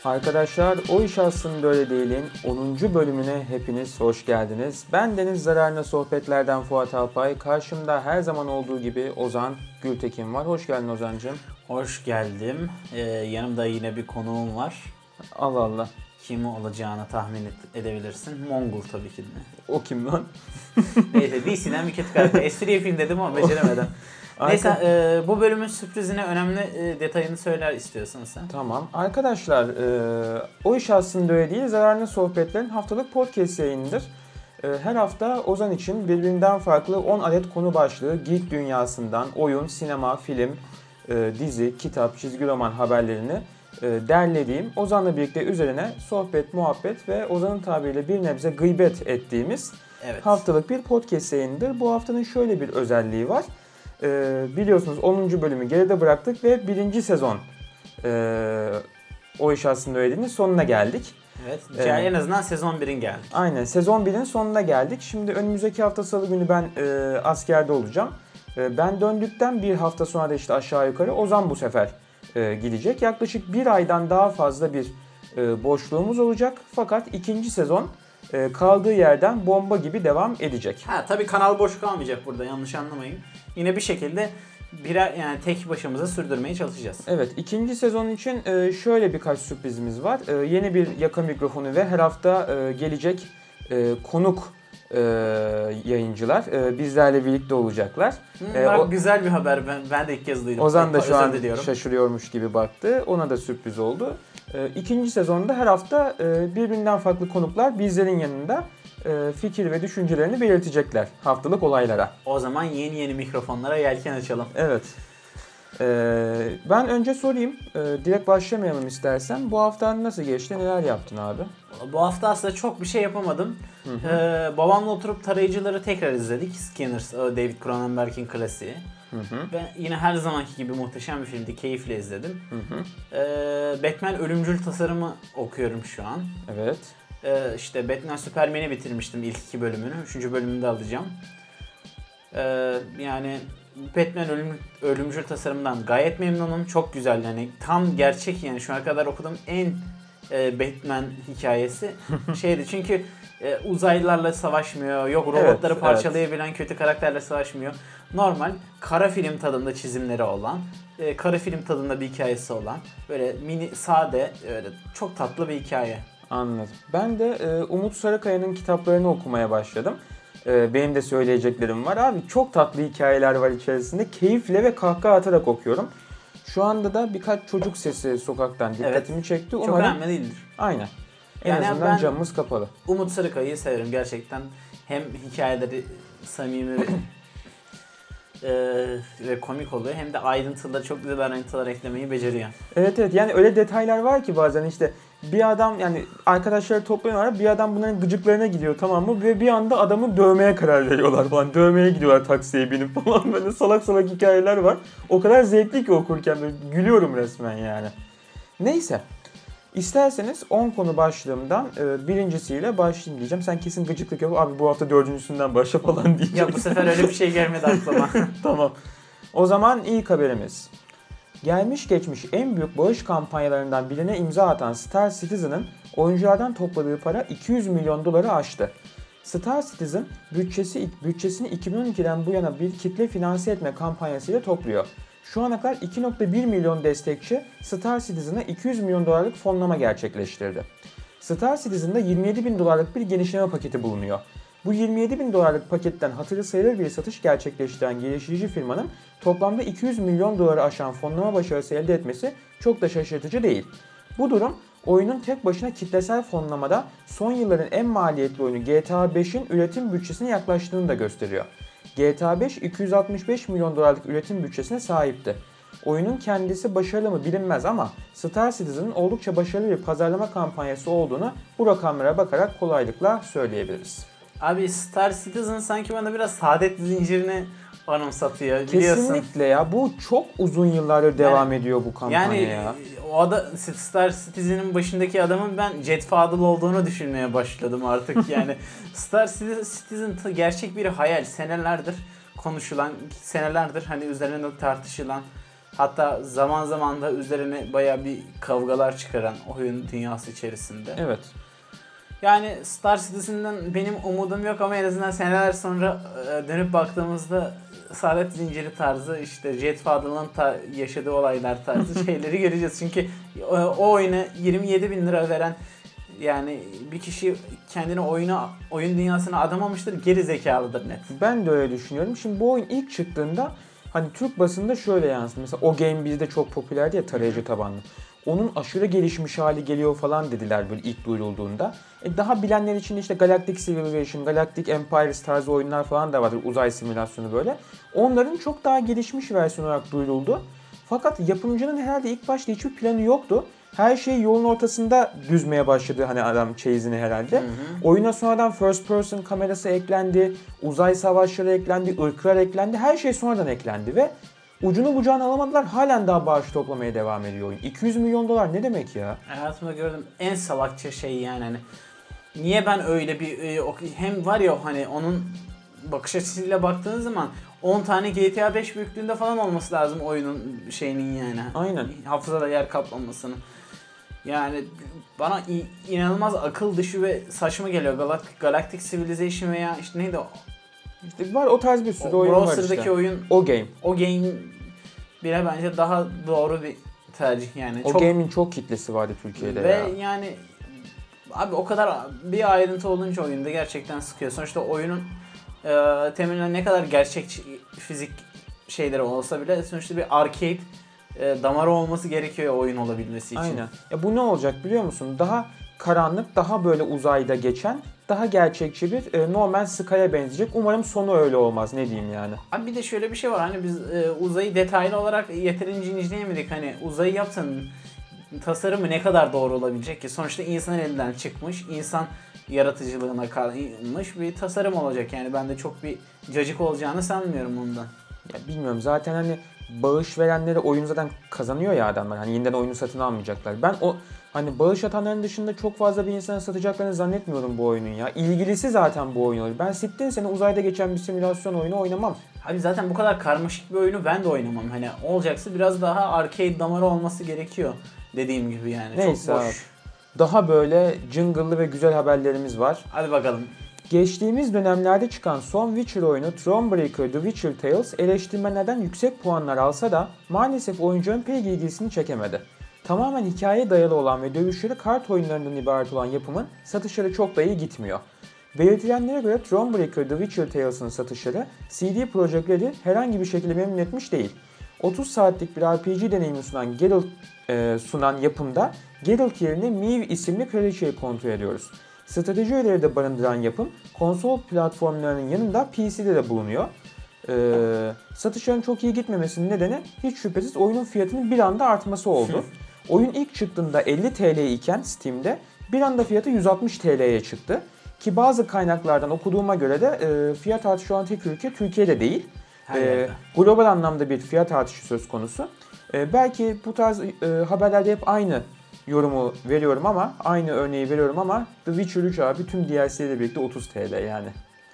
Arkadaşlar, O İş Aslında Öyle Değil'in 10. bölümüne hepiniz hoş geldiniz. Ben Deniz Zararına Sohbetlerden Fuat Alpay. Karşımda her zaman olduğu gibi Ozan Gültekin var. Hoş geldin Ozancığım. Hoş geldim. Yanımda yine bir konuğum var. Allah Allah. Kim olacağını tahmin edebilirsin. Mongul tabii ki de. O kim lan? Neyse, DC'den bir kötü karakter. Espri yapayım dedim ama beceremedim. Neyse, bu bölümün sürprizine önemli detayını söyler istiyorsan sen. Tamam. Arkadaşlar, O İş Aslında Öyle Değil, Zararına Sohbetlerin haftalık podcast yayınıdır. Her hafta Ozan için birbirinden farklı 10 adet konu başlığı, geek dünyasından oyun, sinema, film, dizi, kitap, çizgi roman haberlerini derlediğim, Ozan'la birlikte üzerine sohbet, muhabbet ve Ozan'ın tabiriyle bir nebze gıybet ettiğimiz haftalık bir podcast yayınıdır. Bu haftanın şöyle bir özelliği var. Biliyorsunuz 10. bölümü geride bıraktık ve 1. sezon O İş Aslında Öyle Değil'in sonuna geldik. Evet, en azından sezon 1'in geldik. Aynen, sezon 1'in sonuna geldik. Şimdi önümüzdeki hafta salı günü ben askerde olacağım. Ben döndükten bir hafta sonra da işte aşağı yukarı Ozan bu sefer gidecek. Yaklaşık bir aydan daha fazla bir boşluğumuz olacak. Fakat 2. sezon kaldığı yerden bomba gibi devam edecek. Tabii kanal boş kalmayacak burada, yanlış anlamayın. Yine bir şekilde yani tek başımıza sürdürmeye çalışacağız. Evet, 2. sezon için şöyle birkaç sürprizimiz var. Yeni bir yaka mikrofonu ve her hafta gelecek konuk yayıncılar bizlerle birlikte olacaklar. Güzel bir haber, ben de ilk kez duydum. Ozan da şu an şaşırıyormuş gibi baktı. Ona da sürpriz oldu. 2. sezonda her hafta birbirinden farklı konuklar bizlerin yanında fikir ve düşüncelerini belirtecekler haftalık olaylara. O zaman yeni mikrofonlara yelken açalım. Evet. Ben önce sorayım. Direkt başlamayalım istersen. Bu haftan nasıl geçti? Neler yaptın abi? Bu hafta aslında çok bir şey yapamadım. Babamla oturup Tarayıcıları tekrar izledik. Skinners, David Cronenberg'in klasiği. Ve yine her zamanki gibi muhteşem bir filmdi. Keyifle izledim. Batman Ölümcül Tasarımı okuyorum şu an. Evet. İşte Batman Superman'i bitirmiştim ilk 2 bölümünü. 3. bölümünü de alacağım. Yani Batman Ölümcül Tasarım'dan gayet memnunum. Çok güzel, yani tam gerçek, yani şu ana kadar okuduğum en Batman hikayesi şeydi. Çünkü uzaylılarla savaşmıyor, yok robotları parçalayabilen kötü karakterle savaşmıyor. Normal kara film tadında çizimleri olan, kara film tadında bir hikayesi olan, böyle mini, sade, öyle çok tatlı bir hikaye. Anladım. Ben de Umut Sarıkaya'nın kitaplarını okumaya başladım. Benim de söyleyeceklerim var. Abi çok tatlı hikayeler var içerisinde. Keyifle ve kahkaha atarak okuyorum. Şu anda da birkaç çocuk sesi sokaktan dikkatimi çekti. Çok önemli değildir. Aynen. En azından camımız kapalı. Umut Sarıkaya'yı severim gerçekten. Hem hikayeleri samimi ve komik oluyor, hem de ayrıntıları, çok güzel ayrıntılar eklemeyi beceriyor. Evet, yani öyle detaylar var ki bazen işte bir adam, yani arkadaşları toplanıyorlar, bir adam bunların gıcıklarına gidiyor, tamam mı, ve bir anda adamı dövmeye karar veriyorlar falan, dövmeye gidiyorlar taksiye binip falan, böyle salak salak hikayeler var. O kadar zevkli ki okurken, gülüyorum resmen yani. Neyse. İsterseniz 10 konu başlığımdan birincisiyle başlayayım diyeceğim. Sen kesin gıcıklık yap, abi bu hafta 4.'sünden başla falan diyeceksin. Ya bu sefer öyle bir şey gelmedi aklıma. Tamam. O zaman ilk haberimiz. Gelmiş geçmiş en büyük bağış kampanyalarından birine imza atan Star Citizen'ın oyunculardan topladığı para 200 milyon doları aştı. Star Citizen bütçesini 2012'den bu yana bir kitle finanse etme kampanyasıyla topluyor. Şu ana kadar 2.1 milyon destekçi Star Citizen'a 200 milyon dolarlık fonlama gerçekleştirdi. Star Citizen'da 27 bin dolarlık bir genişleme paketi bulunuyor. Bu 27 bin dolarlık paketten hatırı sayılır bir satış gerçekleştiren geliştirici firmanın toplamda 200 milyon doları aşan fonlama başarısı elde etmesi çok da şaşırtıcı değil. Bu durum oyunun tek başına kitlesel fonlamada son yılların en maliyetli oyunu GTA 5'in üretim bütçesine yaklaştığını da gösteriyor. GTA 5 265 milyon dolarlık üretim bütçesine sahipti. Oyunun kendisi başarılı mı bilinmez ama Star Citizen'ın oldukça başarılı bir pazarlama kampanyası olduğunu bu rakamlara bakarak kolaylıkla söyleyebiliriz. Abi Star Citizen sanki bana biraz Saadet Zinciri'ni anımsatıyor, biliyorsun. Kesinlikle ya, bu çok uzun yıllardır devam ediyor bu kampanya ya. Yani o Star Citizen'in başındaki adamın ben Jet Fadıl olduğunu düşünmeye başladım artık yani. Star Citizen gerçek bir hayal, senelerdir konuşulan, senelerdir hani üzerine tartışılan, Hatta zaman zaman da üzerine bayağı bir kavgalar çıkaran oyun dünyası içerisinde. Evet. Yani Star Citizen'den benim umudum yok ama en azından seneler sonra dönüp baktığımızda Saadet Zinciri tarzı, işte Jet Fadıl'ın yaşadığı olaylar tarzı şeyleri göreceğiz. Çünkü o oyuna 27 bin lira veren, yani bir kişi kendini oyun dünyasına adamamıştır, geri zekalıdır net. Ben de öyle düşünüyorum. Şimdi bu oyun ilk çıktığında hani Türk basında şöyle yansıdı. Mesela O Game bizde çok popülerdi ya, tarayıcı tabanlı. Onun aşırı gelişmiş hali geliyor falan dediler böyle ilk duyurulduğunda. Daha bilenler için işte Galactic Civilization, Galactic Empires tarzı oyunlar falan da vardır, uzay simülasyonu böyle. Onların çok daha gelişmiş versiyonu olarak duyuruldu. Fakat yapımcının herhalde ilk başta hiçbir planı yoktu. Her şey yolun ortasında düzmeye başladı hani adam çeyizini herhalde. Hı hı. Oyuna sonradan first person kamerası eklendi, uzay savaşları eklendi, ırklar eklendi, her şey sonradan eklendi ve ucunu bucağını alamadılar, halen daha bağış toplamaya devam ediyor oyun. 200 milyon dolar ne demek ya? Hayatımda gördüğüm en salakça şey yani. Hani niye ben öyle bir hem var ya hani onun bakış açısıyla baktığınız zaman 10 tane GTA 5 büyüklüğünde falan olması lazım oyunun şeyinin yani. Aynen. Hafızada yer kaplamasının. Yani bana inanılmaz akıl dışı ve saçma geliyor. Galactic Civilization veya işte neydi o? İşte var o tarz bir sürü oyun var işte. Browser'daki oyun. O Game. O Game bile bence daha doğru bir tercih yani. O Game'in çok kitlesi vardı Türkiye'de ve ya. Ve yani abi o kadar bir ayrıntı olunca oyunda gerçekten sıkıyor. Sonuçta oyunun temeline ne kadar gerçek fizik şeyleri olsa bile sonuçta bir arcade damarı olması gerekiyor oyun olabilmesi için. Aynen. Ya bu ne olacak biliyor musun? Daha karanlık, daha böyle uzayda geçen, daha gerçekçi bir No Man's Sky'a benzeyecek. Umarım sonu öyle olmaz. Ne diyeyim yani. Abi bir de şöyle bir şey var. Hani biz uzayı detaylı olarak yeterince inceleyemedik. Hani uzayı yapsan tasarımı ne kadar doğru olabilecek ki? Sonuçta insan elinden çıkmış, insan yaratıcılığına kalmış bir tasarım olacak. Yani ben de çok bir cacık olacağını sanmıyorum ondan. Ya bilmiyorum, zaten hani bağış verenleri oyun zaten kazanıyor ya adamlar. Hani yeniden oyunu satın almayacaklar. Ben o hani bağış atanların dışında çok fazla bir insana satacaklarını zannetmiyorum bu oyunun ya. İlgilisi zaten bu oyun. Ben sittin sene uzayda geçen bir simülasyon oyunu oynamam. Abi zaten bu kadar karmaşık bir oyunu ben de oynamam. Hani olacaksa biraz daha arcade damarı olması gerekiyor dediğim gibi yani. Neyse çok boş. Abi. Daha böyle jingle'lı ve güzel haberlerimiz var. Hadi bakalım. Geçtiğimiz dönemlerde çıkan son Witcher oyunu Thronebreaker The Witcher Tales eleştirmenlerden yüksek puanlar alsa da maalesef oyuncuların pek ilgisini çekemedi. Tamamen hikaye dayalı olan ve dövüşleri kart oyunlarından ibaret olan yapımın satışları çok da iyi gitmiyor. Belirtilenlere göre Thronebreaker The Witcher Tales'ın satışları CD Projekt Red'i herhangi bir şekilde memnun etmiş değil. 30 saatlik bir RPG deneyimi sunan yapımda Geralt yerine Miv isimli kraliçeyi kontrol ediyoruz. Strateji öğeleri de barındıran yapım konsol platformlarının yanında PC'de de bulunuyor. Satışların çok iyi gitmemesinin nedeni hiç şüphesiz oyunun fiyatının bir anda artması oldu. Oyun ilk çıktığında 50 TL iken Steam'de bir anda fiyatı 160 TL'ye çıktı. Ki bazı kaynaklardan okuduğuma göre de fiyat artışı şu an tek ülke Türkiye'de değil. Global anlamda bir fiyat artışı söz konusu. Belki bu tarz haberlerde hep aynı yorumu veriyorum ama, aynı örneği veriyorum ama The Witcher 3 abi tüm DLC'yle birlikte 30 TL yani.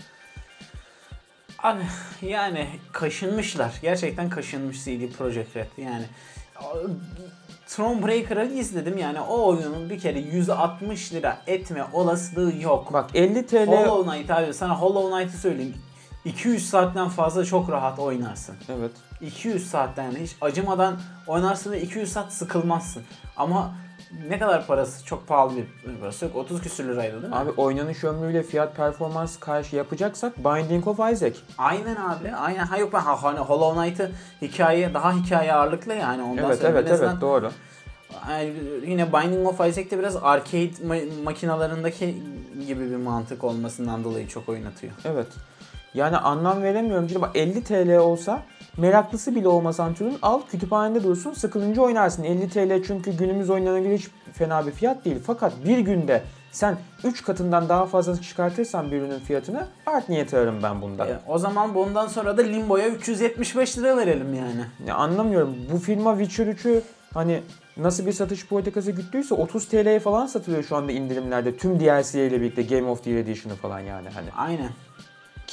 Abi yani kaşınmışlar. Gerçekten kaşınmış CD Projekt Red. Yani Thronebreaker'ı izledim yani o oyunun bir kere 160 lira etme olasılığı yok. Bak 50 TL... Hollow Knight abi, sana Hollow Knight'ı söyleyeyim. 200 saatten fazla çok rahat oynarsın. Evet. 200 saatten yani hiç acımadan oynarsın ve 200 saat sıkılmazsın. Ama ne kadar parası? Çok pahalı bir parası yok. 30 küsür liraydı değil mi? Abi oynanış ömrüyle fiyat performans karşı yapacaksak Binding of Isaac. Aynen abi. Aynen. Ha yok ben hani Hollow Knight'ı daha hikaye ağırlıklı yani ondan evet, sonra. Evet doğru. Yani yine Binding of Isaac'te biraz arcade makinalarındaki gibi bir mantık olmasından dolayı çok oynatıyor. Evet. Yani anlam veremiyorum. Şimdi bak 50 TL olsa meraklısı bile olmasan türün al kütüphanede dursun, sıkılınca oynarsın. 50 TL çünkü günümüz oyunlarına göre hiç fena bir fiyat değil. Fakat bir günde sen 3 katından daha fazla çıkartırsan bir ürünün fiyatını art niyeti ararım ben bundan. O zaman bundan sonra da Limbo'ya 375 lira verelim yani. Ya anlamıyorum. Bu firma Witcher 3'ü hani nasıl bir satış politikası güttüyse 30 TL'ye falan satılıyor şu anda indirimlerde. Tüm DLC ile birlikte Game of the Year Edition'ı falan yani. Hani. Aynen. Ki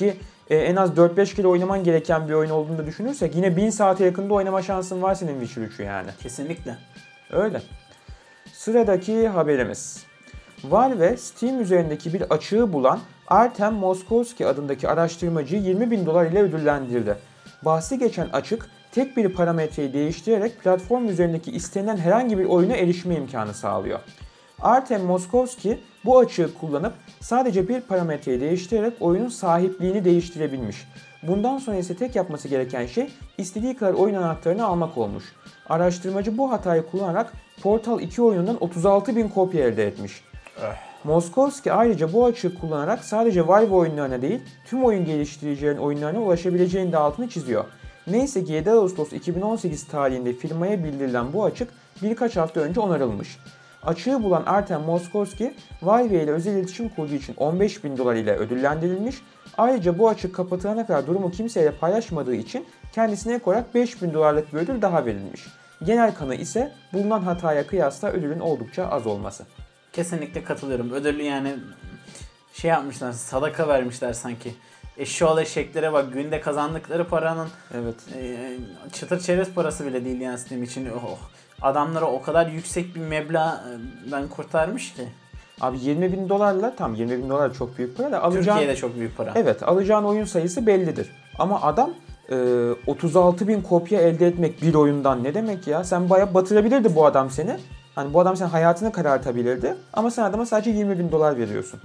en az 4-5 kere oynaman gereken bir oyun olduğunu da düşünürsek yine 1000 saate yakında oynama şansın var senin Witcher 3'ü yani. Kesinlikle. Öyle. Sıradaki haberimiz. Valve, Steam üzerindeki bir açığı bulan Artem Moskovski adındaki araştırmacıyı $20.000 ile ödüllendirdi. Bahsi geçen açık, tek bir parametreyi değiştirerek platform üzerindeki istenilen herhangi bir oyuna erişme imkanı sağlıyor. Artem Moskovski bu açığı kullanıp sadece bir parametreyi değiştirerek oyunun sahipliğini değiştirebilmiş. Bundan sonra ise tek yapması gereken şey istediği kadar oyun anahtarını almak olmuş. Araştırmacı bu hatayı kullanarak Portal 2 oyunundan 36.000 kopya elde etmiş. Moskovski ayrıca bu açığı kullanarak sadece Valve oyunlarına değil tüm oyun geliştiricilerin oyunlarına ulaşabileceğinin de altını çiziyor. Neyse ki 7 Ağustos 2018 tarihinde firmaya bildirilen bu açık birkaç hafta önce onarılmış. Açığı bulan Artem Moskovski, Valve ile özel iletişim kurduğu için $15.000 ile ödüllendirilmiş. Ayrıca bu açık kapatılana kadar durumu kimseyle paylaşmadığı için kendisine ek olarak $5.000'lık bir ödül daha verilmiş. Genel kanı ise bulunan hataya kıyasla ödülün oldukça az olması. Kesinlikle katılıyorum. Ödüllü yani şey yapmışlar, sadaka vermişler sanki. Eşşoğlu eşeklere bak, günde kazandıkları paranın evet. Çıtır çerez parası bile değil yani Steam için. Adamları o kadar yüksek bir meblağdan kurtarmış ki. Abi $20.000'la tam $20.000 çok büyük para da alacağın... Türkiye'de çok büyük para. Evet, alacağın oyun sayısı bellidir. Ama adam 36.000 kopya elde etmek bir oyundan ne demek ya? Sen bayağı batırabilirdi bu adam seni. Hani bu adam senin hayatını karartabilirdi. Ama sen adama sadece $20.000 veriyorsun.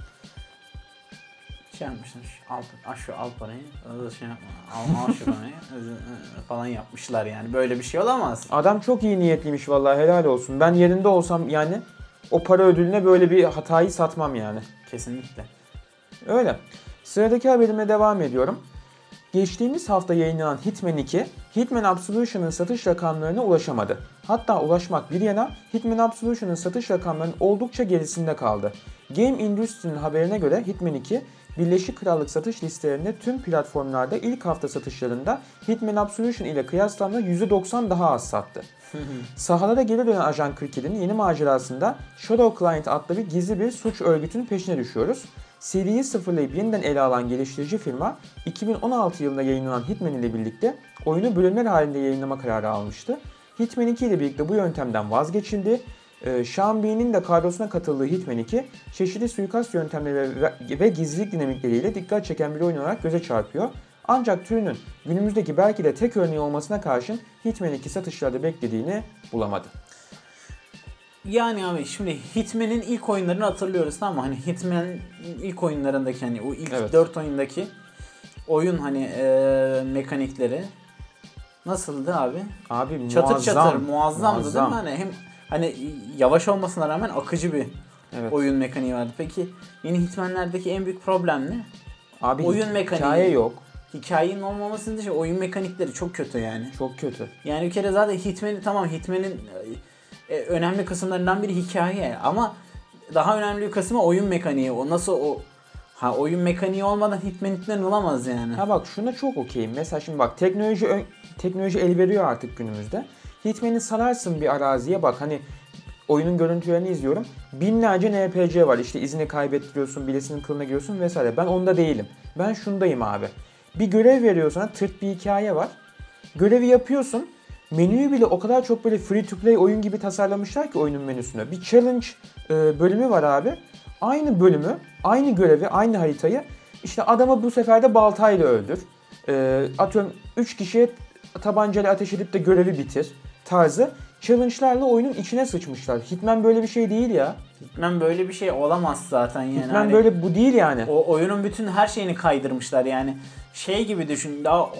Şey yapmışlar, şu al parayı, şey yapma, al şu parayı falan yapmışlar yani. Böyle bir şey olamaz. Adam çok iyi niyetliymiş vallahi, helal olsun. Ben yerinde olsam yani o para ödülüne böyle bir hatayı satmam yani. Kesinlikle. Öyle. Sıradaki haberime devam ediyorum. Geçtiğimiz hafta yayınlanan Hitman 2, Hitman Absolution'ın satış rakamlarına ulaşamadı. Hatta ulaşmak bir yana Hitman Absolution'ın satış rakamlarının oldukça gerisinde kaldı. Game Industry'nin haberine göre Hitman 2, Birleşik Krallık satış listelerinde tüm platformlarda ilk hafta satışlarında Hitman Absolution ile kıyaslamda %90 daha az sattı. Sahalara geri dönen Ajan 47'nin yeni macerasında Shadow Client adlı bir gizli bir suç örgütünün peşine düşüyoruz. Seriyi sıfırlayıp yeniden ele alan geliştirici firma 2016 yılında yayınlanan Hitman ile birlikte oyunu bölümler halinde yayınlama kararı almıştı. Hitman 2 ile birlikte bu yöntemden vazgeçildi. Sean Bean'in de kadrosuna katıldığı Hitman 2, çeşitli suikast yöntemleri ve gizlilik dinamikleriyle dikkat çeken bir oyun olarak göze çarpıyor. Ancak türünün günümüzdeki belki de tek örneği olmasına karşın Hitman 2 satışlarda beklediğini bulamadı. Yani abi şimdi Hitman'in ilk oyunlarını hatırlıyoruz, tamam mı? Hani Hitman'in ilk oyunlarındaki hani o ilk evet. 4 oyundaki oyun hani mekanikleri nasıldı abi? Abi çatır çatır muazzamdı değil mi? Hani hem hani yavaş olmasına rağmen akıcı bir evet. oyun mekaniği vardı. Peki yeni Hitman'lerdeki en büyük problem ne? Abi oyun mekaniği. Hikaye yok. Hikayenin olmamasının dışı oyun mekanikleri çok kötü yani. Çok kötü. Yani bir kere zaten Hitman'in önemli kısımlarından biri hikaye ama daha önemli bir kısmı oyun mekaniği. O nasıl oyun mekaniği olmadan Hitman olamaz yani. Ha bak şuna çok okeyim. Mesela şimdi bak teknoloji el veriyor artık günümüzde. Hitman'i salarsın bir araziye, bak hani oyunun görüntülerini izliyorum. Binlerce NPC var. İşte izini kaybettiriyorsun, birisinin kılına giriyorsun vesaire. Ben onda değilim. Ben şundayım abi. Bir görev veriyor sana, tırt bir hikaye var. Görevi yapıyorsun. Menüyü bile o kadar çok böyle free to play oyun gibi tasarlamışlar ki oyunun menüsüne. Bir challenge bölümü var abi. Aynı bölümü, aynı görevi, aynı haritayı işte adamı bu sefer de baltayla öldür. Atıyorum 3 kişiye tabancayla ateş edip de görevi bitir tarzı challenge'larla oyunun içine sıçmışlar. Hitman böyle bir şey değil ya. Hitman böyle bir şey olamaz zaten yani. Hitman hani böyle bu değil yani. O oyunun bütün her şeyini kaydırmışlar yani. Şey gibi düşün, daha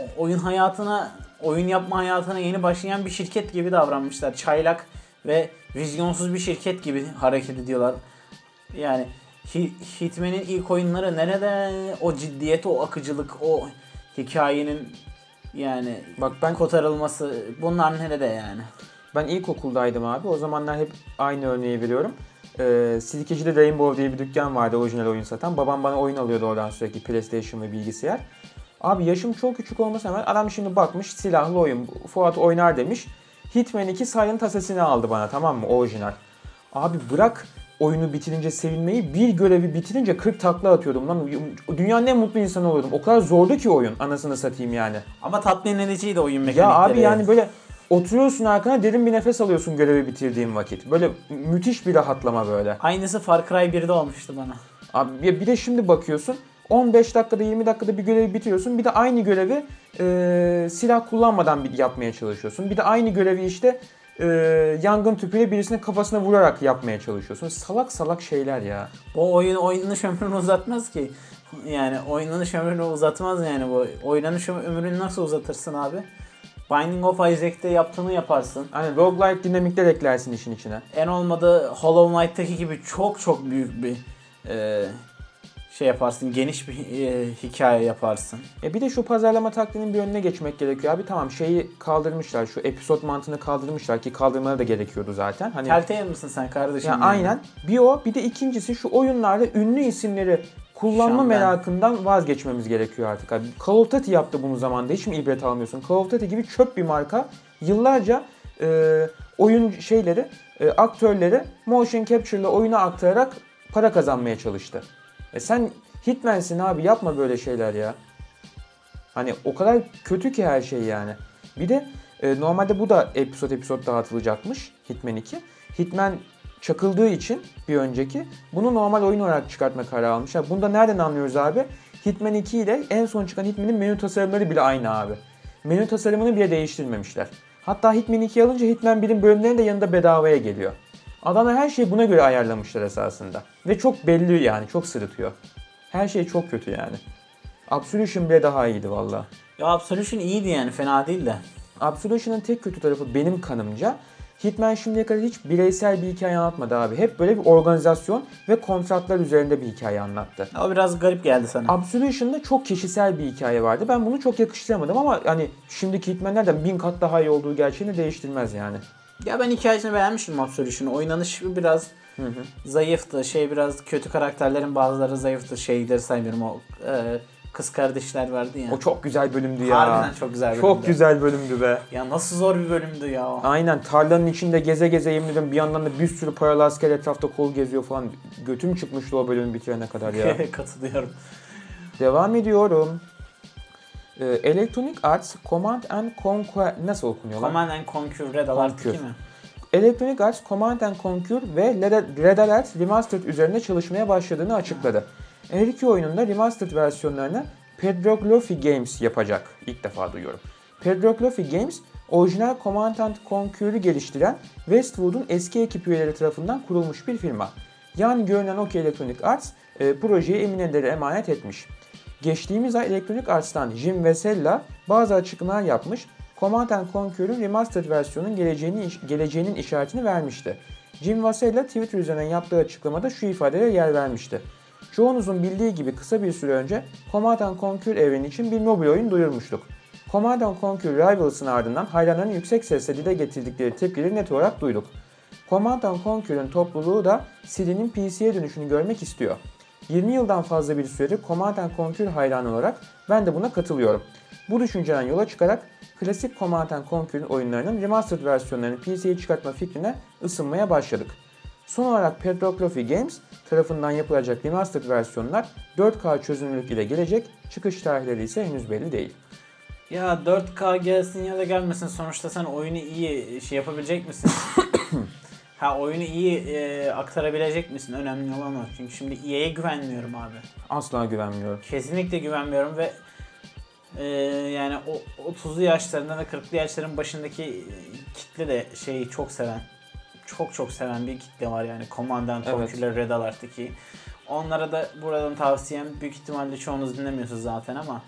oyun yapma hayatına yeni başlayan bir şirket gibi davranmışlar. Çaylak ve vizyonsuz bir şirket gibi hareket ediyorlar. Yani Hitman'in ilk oyunları nerede? O ciddiyet, o akıcılık, o hikayenin yani bak ben kotarılması, bunlar nerede yani? Ben ilkokuldaydım abi. O zamanlar hep aynı örneği veriyorum. Silkeci'de Rainbow diye bir dükkan vardı, orijinal oyun satan. Babam bana oyun alıyordu oradan sürekli, PlayStation ve bilgisayar. Abi yaşım çok küçük olmasına rağmen adam şimdi bakmış silahlı oyun, Fuat oynar demiş. Hitman 2 Silent Assassin'i aldı bana, tamam mı, orijinal. Abi bırak oyunu bitirince sevinmeyi, bir görevi bitirince 40 takla atıyordum lan. Dünyanın en mutlu insanı oluyordum. O kadar zordu ki oyun, anasını satayım yani. Ama tatmin ediciydi oyun mekanikleri. Ya abi yani böyle oturuyorsun arkana, derin bir nefes alıyorsun görevi bitirdiğin vakit. Böyle müthiş bir rahatlama böyle. Aynısı Far Cry 1'de olmuştu bana. Abi bir de şimdi bakıyorsun 15 dakikada 20 dakikada bir görevi bitiriyorsun. Bir de aynı görevi silah kullanmadan yapmaya çalışıyorsun. Bir de aynı görevi işte yangın tüpüyle birisinin kafasına vurarak yapmaya çalışıyorsun. Salak salak şeyler ya. Bu oynanış ömrünü uzatmaz ki. Yani oynanış ömrünü uzatmaz yani bu. Oynanış ömrünü nasıl uzatırsın abi? Binding of Isaac'te yaptığını yaparsın. Hani roguelike dinamikler eklersin işin içine. En olmadı Hollow Knight'taki gibi çok büyük bir şey yaparsın. Geniş bir hikaye yaparsın. Bir de şu pazarlama taktiğinin bir önüne geçmek gerekiyor abi. Tamam şeyi kaldırmışlar. Şu episod mantığını kaldırmışlar ki kaldırmaları da gerekiyordu zaten. Hani Telltale mısın sen kardeşim? Yani aynen. Bir o, bir de ikincisi şu oyunlarda ünlü isimleri kullanma merakından vazgeçmemiz gerekiyor artık abi. Call of Duty yaptı bunu zamanında. Hiç mi ibret almıyorsun? Call of Duty gibi çöp bir marka yıllarca oyun şeyleri, aktörleri motion capture ile oyuna aktararak para kazanmaya çalıştı. Sen Hitman'sin abi, yapma böyle şeyler ya. Hani o kadar kötü ki her şey yani. Bir de normalde bu da episod dağıtılacakmış, Hitman 2. Hitman çakıldığı için bir önceki bunu normal oyun olarak çıkartma kararı almışlar. Bunu da nereden anlıyoruz abi? Hitman 2 ile en son çıkan Hitman'in menü tasarımları bile aynı abi. Menü tasarımını bile değiştirmemişler. Hatta Hitman 2 alınca Hitman 1'in bölümleri de yanında bedavaya geliyor. Adamlar her şeyi buna göre ayarlamışlar esasında. Ve çok belli yani, çok sırıtıyor. Her şey çok kötü yani. Absolution bile daha iyiydi valla. Ya Absolution iyiydi yani, fena değil de. Absolution'ın tek kötü tarafı benim kanımca, Hitman şimdiye kadar hiç bireysel bir hikaye anlatmadı abi. Hep böyle bir organizasyon ve kontratlar üzerinde bir hikaye anlattı. O biraz garip geldi sana. Absolution'da çok kişisel bir hikaye vardı. Ben bunu çok yakıştıramadım ama hani şimdiki Hitman'lerden 1000 kat daha iyi olduğu gerçeğini değiştirmez yani. Ya ben hikayesini beğenmiştim Absolution'u. Oynanışı biraz zayıftı. Biraz kötü karakterlerin bazıları zayıftı. Şeyleri saymıyorum, o kız kardeşler vardı ya. O çok güzel bölümdü ya. Harbiden çok güzel bölümdü. Çok güzel bölümdü be. Ya nasıl zor bir bölümdü ya. Aynen, tarlanın içinde geze geze yemin ediyorum, bir yandan da bir sürü paralı asker etrafta kol geziyor falan. Götüm çıkmıştı o bölümü bitirene kadar ya. Katılıyorum. Devam ediyorum. Electronic Arts Command and Conquer nasıl okunuyor lan? Command and Conquer Red Alert 2 mi? Electronic Arts Command and Conquer ve Red Alert Remastered üzerine çalışmaya başladığını açıkladı. Her iki oyunun da remastered versiyonlarını Pedroglyphy Games yapacak. İlk defa duyuyorum. Pedroglyphy Games, orijinal Command and Conquer'ı geliştiren Westwood'un eski ekip üyeleri tarafından kurulmuş bir firma. Yani görünen o ki Electronic Arts projeyi emin ellere emanet etmiş. Geçtiğimiz ay Electronic Arts'tan Jim Vesella bazı açıklamalar yapmış, Command & Conquer'ın remastered versiyonun geleceğinin işaretini vermişti. Jim Vesella Twitter üzerinden yaptığı açıklamada şu ifadelere yer vermişti. Çoğunuzun bildiği gibi kısa bir süre önce Command & Conquer evreni için bir mobil oyun duyurmuştuk. Command & Conquer Rivals'ın ardından hayranların yüksek sesle dile getirdikleri tepkileri net olarak duyduk. Command & Conquer'ın topluluğu da serinin PC'ye dönüşünü görmek istiyor. 20 yıldan fazla bir süredir Command & Conquer hayranı olarak ben de buna katılıyorum. Bu düşünceden yola çıkarak klasik Command & Conquer'ın oyunlarının remastered versiyonlarını PC'ye çıkartma fikrine ısınmaya başladık. Son olarak Pedroglyphy Games tarafından yapılacak remastered versiyonlar 4K çözünürlük ile gelecek, çıkış tarihleri ise henüz belli değil. Ya 4K gelsin ya da gelmesin, sonuçta sen oyunu iyi yapabilecek misin? Oyunu iyi aktarabilecek misin? Önemli olan o. Çünkü şimdi EA'ye güvenmiyorum abi. Asla güvenmiyorum. Kesinlikle güvenmiyorum ve yani o 30'lu yaşlarında ve 40'lı yaşların başındaki kitle de çok seven. Çok seven bir kitle var yani. Command & Conquer'ler, Red Alert 2. Onlara da buradan tavsiyem, büyük ihtimalle çoğunuz dinlemiyorsunuz zaten ama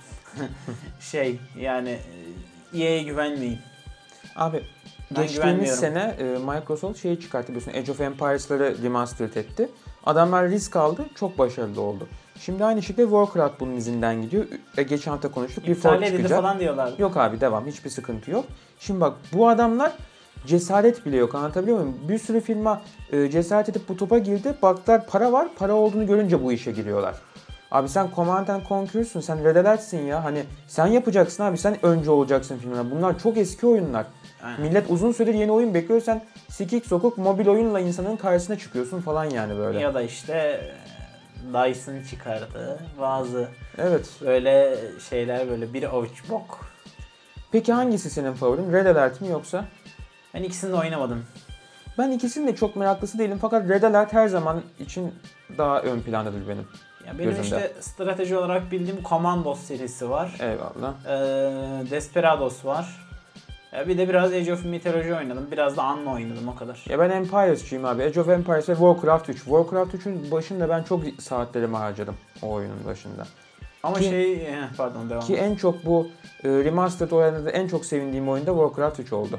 yani EA'ye güvenmeyin. Abi geçtiğimiz sene Microsoft çıkarttı biliyorsun, Age of Empires'ları remastered etti. Adamlar risk aldı, çok başarılı oldu. Şimdi aynı şekilde Warcraft bunun izinden gidiyor. Geçen hafta konuştuk. Bir fork çıkacak. falan diyorlar. Yok abi, devam. Hiçbir sıkıntı yok. Şimdi bak, bu adamlar cesaret bile yok, anlatabiliyor muyum? Bir sürü firma cesaret edip bu topa girdi. Baktılar para var. Para olduğunu görünce bu işe giriyorlar. Abi sen Command and Conquer'sın, sen Red Alert'sin ya. Hani sen yapacaksın abi, sen önce olacaksın filmler. Bunlar çok eski oyunlar. Aynen. Millet uzun süredir yeni oyun bekliyor, sen sikik sokuk mobil oyunla insanın karşısına çıkıyorsun falan yani böyle. Ya da işte DICE'ın çıkardığı bazı Evet. böyle şeyler, böyle bir avuç bok. Peki hangisi senin favorin? Red Alert mi yoksa? Ben ikisini de oynamadım. Ben ikisinin de çok meraklısı değilim fakat Red Alert her zaman için daha ön plandadır benim. Ya benim gözümde. işte strateji olarak bildiğim Commandos serisi var. Eyvallah. Desperados var. Bir de biraz Age of Mythology oynadım. Biraz da Anno oynadım, o kadar. Ya ben Empires'çıyım abi. Age of Empires ve Warcraft 3. Warcraft 3'ün başında ben çok saatlerimi harcadım o oyunun başında. Ama pardon, devam Ki et. en çok bu Remastered oyunda en çok sevindiğim oyunda Warcraft 3 oldu.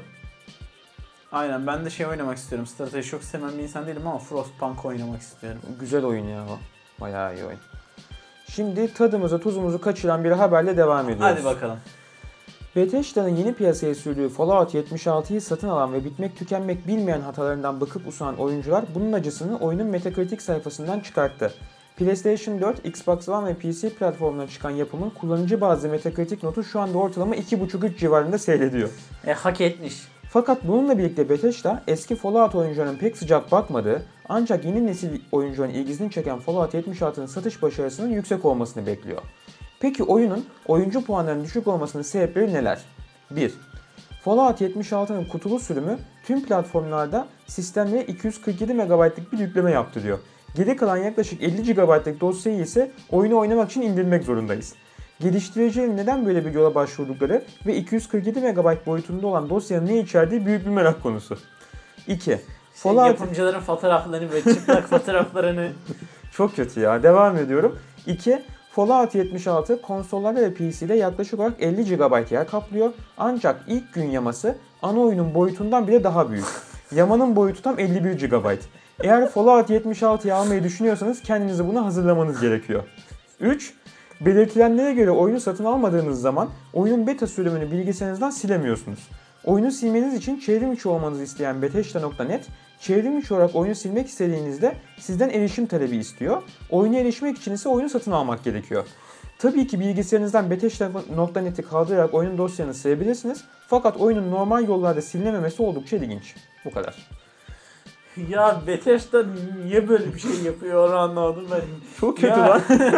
Aynen, ben de oynamak istiyorum. Strateji çok sevmem bir insan değilim ama Frostpunk oynamak istiyorum. Güzel oyun ya o. Bayağı iyi oyun. Şimdi tadımızı tuzumuzu kaçıran bir haberle devam ediyoruz. Hadi bakalım. Bethesda'nın yeni piyasaya sürdüğü Fallout 76'yı satın alan ve bitmek tükenmek bilmeyen hatalarından bıkıp usan oyuncular bunun acısını oyunun Metacritic sayfasından çıkarttı. PlayStation 4, Xbox One ve PC platformuna çıkan yapımın kullanıcı bazlı Metacritic notu şu anda ortalama 2.5-3 civarında seyrediyor. Hak etmiş. Fakat bununla birlikte Bethesda eski Fallout oyuncularının pek sıcak bakmadığı ancak yeni nesil oyuncuların ilgisini çeken Fallout 76'nın satış başarısının yüksek olmasını bekliyor. Peki oyunun oyuncu puanlarının düşük olmasının sebepleri neler? 1. Fallout 76'nın kutulu sürümü tüm platformlarda sistemlere 247 MB'lık bir yükleme yaptırıyor. Geri kalan yaklaşık 50 GB'lık dosyayı ise oyunu oynamak için indirmek zorundayız. Geliştiricilerin neden böyle bir yola başvurdukları ve 247 MB boyutunda olan dosyanın ne içerdiği büyük bir merak konusu. 2. Yapımcıların fotoğraflarını ve çıplak fotoğraflarını... Çok kötü ya. Devam ediyorum. 2. Fallout 76 konsollarda ve PC'de yaklaşık olarak 50 GB yer kaplıyor. Ancak ilk gün yaması ana oyunun boyutundan bile daha büyük. Yamanın boyutu tam 51 GB. Eğer Fallout 76'yı almayı düşünüyorsanız kendinizi buna hazırlamanız gerekiyor. 3. Belirtilenlere göre oyunu satın almadığınız zaman oyunun beta sürümünü bilgisayarınızdan silemiyorsunuz. Oyunu silmeniz için çevrim içi olmanızı isteyen Bethesda.net, çevrim içi olarak oyunu silmek istediğinizde sizden erişim talebi istiyor. Oyuna erişmek için ise oyunu satın almak gerekiyor. Tabii ki bilgisayarınızdan Bethesda.net'i kaldırarak oyunun dosyanı silebilirsiniz. Fakat oyunun normal yollarda silinememesi oldukça ilginç. Bu kadar. Ya Bethesda niye böyle bir şey yapıyor, onu anlamadım ben. Çok kötü lan.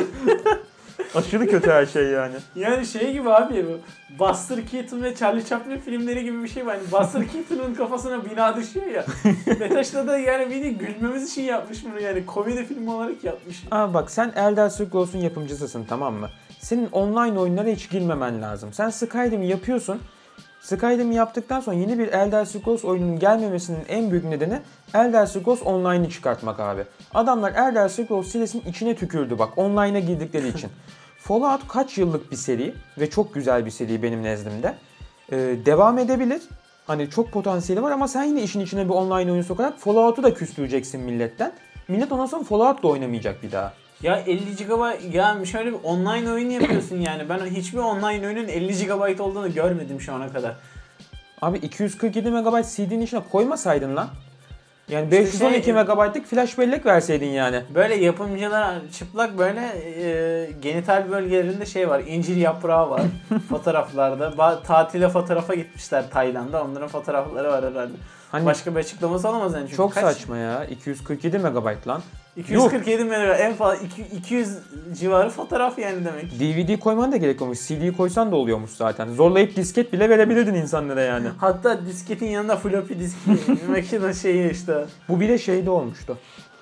Aşırı kötü her şey yani. Yani gibi abi, bu Buster Keaton ve Charlie Chaplin filmleri gibi bir şey var. Yani Buster Keaton'un kafasına bina düşüyor ya. Bethesda da yani beni gülmemiz için yapmış bunu, yani komedi filmi olarak yapmış. Abi bak, sen Elder Scrolls'un yapımcısısın, tamam mı? Senin online oyunlara hiç girmemen lazım. Sen Skyrim'i yapıyorsun. Skyrim'i yaptıktan sonra yeni bir Elder Scrolls oyunun gelmemesinin en büyük nedeni Elder Scrolls Online'ı çıkartmak abi. Adamlar Elder Scrolls serisinin içine tükürdü bak, online'a girdikleri için. Fallout kaç yıllık bir seri ve çok güzel bir seri benim nezdimde. Devam edebilir. Hani çok potansiyeli var ama sen yine işin içine bir online oyun sokarak Fallout'u da küstüreceksin milletten. Millet ondan sonra Fallout da oynamayacak bir daha. Ya 50 GB, ya şöyle bir online oyun yapıyorsun yani. Ben hiçbir online oyunun 50 GB olduğunu görmedim şu ana kadar. Abi 247 MB CD'nin içine koymasaydın lan. Yani İşte 512 MB'lık flash bellek verseydin yani. Böyle yapımcılar çıplak böyle genital bölgelerinde var. İncir yaprağı var fotoğraflarda. Tatile fotoğrafa gitmişler Tayland'a. Onların fotoğrafları var herhalde. Hani başka bir açıklaması olamaz yani. Çünkü çok saçma ya. 247 MB lan. 247 MB, en fazla 200 civarı fotoğraf yani demek. DVD koyman da gerek olmuş. CD koysan da oluyormuş zaten. Zorlayıp disket bile verebilirdin insanlara yani. Hatta disketin yanında floppy disk makine işte. Bu bir de olmuştu.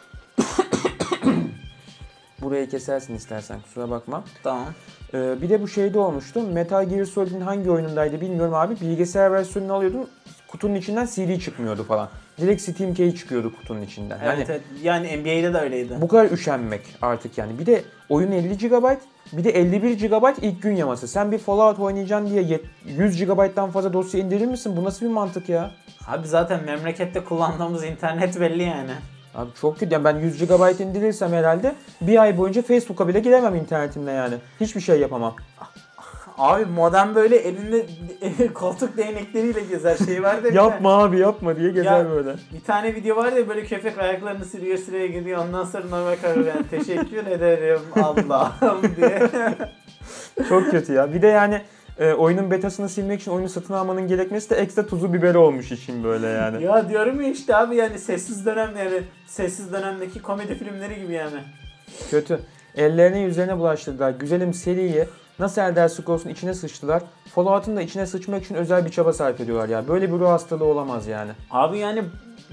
Burayı kesersin istersen, kusura bakma. Tamam. Bir de bu olmuştu. Metal Gear Solid'in hangi oyunundaydı bilmiyorum abi. Bilgisayar versiyonunu alıyordun, kutunun içinden CD çıkmıyor falan. Direkt Steam Key çıkıyordu kutunun içinden. Evet. Yani NBA'de de öyleydi. Bu kadar üşenmek artık yani. Bir de oyun 50 GB, bir de 51 GB ilk gün yaması. Sen bir Fallout oynayacaksın diye 100 GB'dan fazla dosya indirir misin? Bu nasıl bir mantık ya? Abi zaten memlekette kullandığımız internet belli yani. Abi çok kötü. Yani ben 100 GB indirirsem herhalde bir ay boyunca Facebook'a bile giremem internetimle yani. Hiçbir şey yapamam. Abi modem böyle elinde koltuk değnekleriyle gezer şey var da. Yapma abi yapma diye gezer Ya, böyle. Bir tane video var ya böyle köpek ayaklarını sürüye gidiyor ondan sonra normal karar yani teşekkür ederim Allah'ım diye. Çok kötü ya. Bir de yani oyunun betasını silmek için oyunu satın almanın gerekmesi de ekstra tuzu biberi olmuş için böyle yani. Ya diyorum ya işte abi yani sessiz dönemdeki komedi filmleri gibi yani. Kötü. Ellerine yüzlerine bulaştırdılar. Güzelim seriyi nasıl Elder Scrolls'un içine sıçtılar. Fallout'un da içine sıçmak için özel bir çaba sarf ediyorlar ya. Böyle bir ruh hastalığı olamaz yani. Abi yani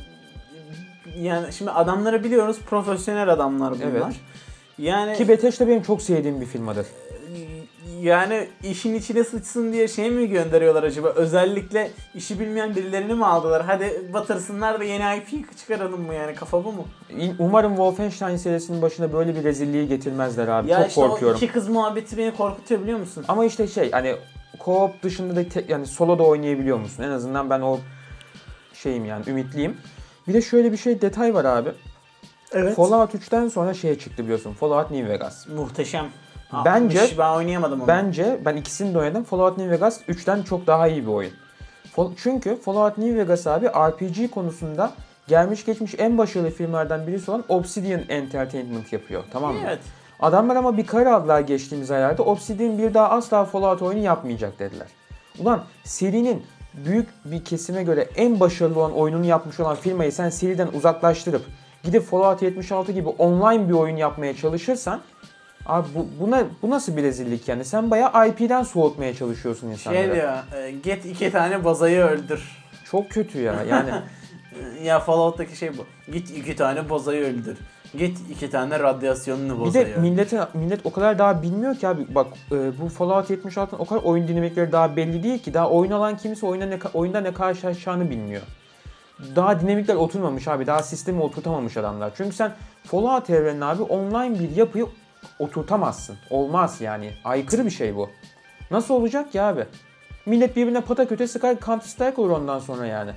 şimdi adamları biliyoruz profesyonel adamlar bunlar. Evet. Yani Ki Bethesda benim çok sevdiğim bir film adı. yani işin içine sıçsın diye şey mi gönderiyorlar acaba? Özellikle işi bilmeyen birilerini mi aldılar? Hadi batırsınlar da yeni IP çıkaralım mı yani? Kafa bu mu? Umarım Wolfenstein serisinin başına böyle bir rezilliği getirmezler abi. Ya çok işte korkuyorum. o iki kız muhabbeti beni korkutuyor biliyor musun? Ama işte hani co-op dışında da yani solo da oynayabiliyor musun? En azından ben o şeyim yani ümitliyim. Bir de şöyle bir detay var abi. Evet. Fallout 3'ten sonra çıktı biliyorsun. Fallout New Vegas. Muhteşem. Bence ben oynayamadım onu. Ben ikisini de oynadım. Fallout New Vegas 3'ten çok daha iyi bir oyun. Çünkü Fallout New Vegas abi RPG konusunda gelmiş geçmiş en başarılı filmlerden birisi olan Obsidian Entertainment yapıyor. Tamam mı? Evet. Adamlar ama bir karar aldılar geçtiğimiz aylarda. Obsidian bir daha asla Fallout oyunu yapmayacak dediler. Ulan serinin büyük bir kesime göre en başarılı olan oyununu yapmış olan firmayı sen seriden uzaklaştırıp gidip Fallout 76 gibi online bir oyun yapmaya çalışırsan abi bu nasıl bir rezillik yani? Sen bayağı IP'den soğutmaya çalışıyorsun insanları. Git 2 tane bazayı öldür. Çok kötü ya yani. Ya Fallout'taki şey bu. Git 2 tane bazayı öldür. Git 2 tane radyasyonunu bazayı Bir de millet o kadar daha bilmiyor ki abi. Bak bu Fallout 76'ın o kadar oyun dinamikleri daha belli değil ki. Daha oyun alan kimse oyunda ne karşılaşacağını bilmiyor. Daha dinamikler oturmamış abi. Daha sistemi oturtamamış adamlar. Çünkü sen Fallout evrenine abi online bir yapıyı oturtamazsın. Olmaz yani. Aykırı bir şey bu. Nasıl olacak ki abi? Millet birbirine pataküte sıkar Counter Strike olur ondan sonra yani.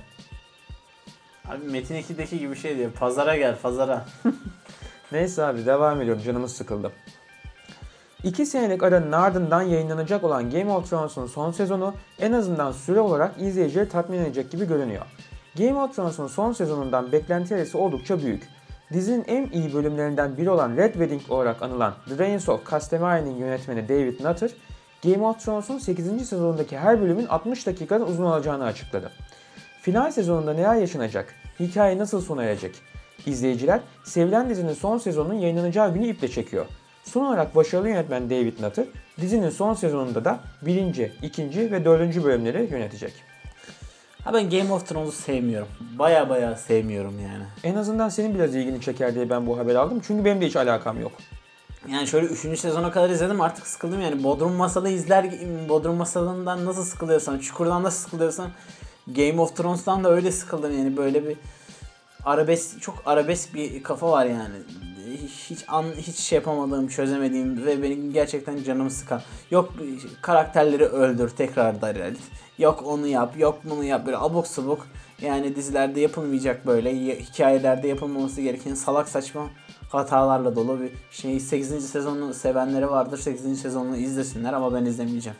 Abi Metin 2'deki gibi şey diyor. Pazara gel pazara. Neyse abi devam ediyorum. Canımız sıkıldı. 2 senelik aranın ardından yayınlanacak olan Game of Thrones'un son sezonu en azından süre olarak izleyicileri tatmin edecek gibi görünüyor. Game of Thrones'un son sezonundan beklentileri oldukça büyük. Dizinin en iyi bölümlerinden biri olan Red Wedding olarak anılan The Reigns of Castamari'nin yönetmeni David Nutter, Game of Thrones'un 8. sezonundaki her bölümün 60 dakikadan uzun olacağını açıkladı. Final sezonunda neler yaşanacak? Hikaye nasıl sona erecek? İzleyiciler, sevilen dizinin son sezonunun yayınlanacağı günü iple çekiyor. Son olarak başarılı yönetmen David Nutter, dizinin son sezonunda da 1., 2. ve 4. bölümleri yönetecek. Ha ben Game of Thrones'u sevmiyorum. Baya sevmiyorum yani. En azından senin biraz ilgini çeker diye ben bu haberi aldım. Çünkü benim de hiç alakam yok. Yani şöyle 3. sezona kadar izledim artık sıkıldım yani. Bodrum Masalı'ndan nasıl sıkılıyorsan, Çukur'dan nasıl sıkılıyorsan Game of Thrones'tan da öyle sıkıldım yani. Böyle bir çok arabesk bir kafa var yani. Hiç şey yapamadığım, çözemediğim ve benim gerçekten canımı sıkan. Yok karakterleri öldür tekrar da yok onu yap, yok bunu yap. Böyle abuk subuk yani dizilerde yapılmayacak böyle hikayelerde yapılmaması gereken salak saçma hatalarla dolu bir şey. 8. sezonu sevenleri vardır. 8. sezonunu izlesinler ama ben izlemeyeceğim.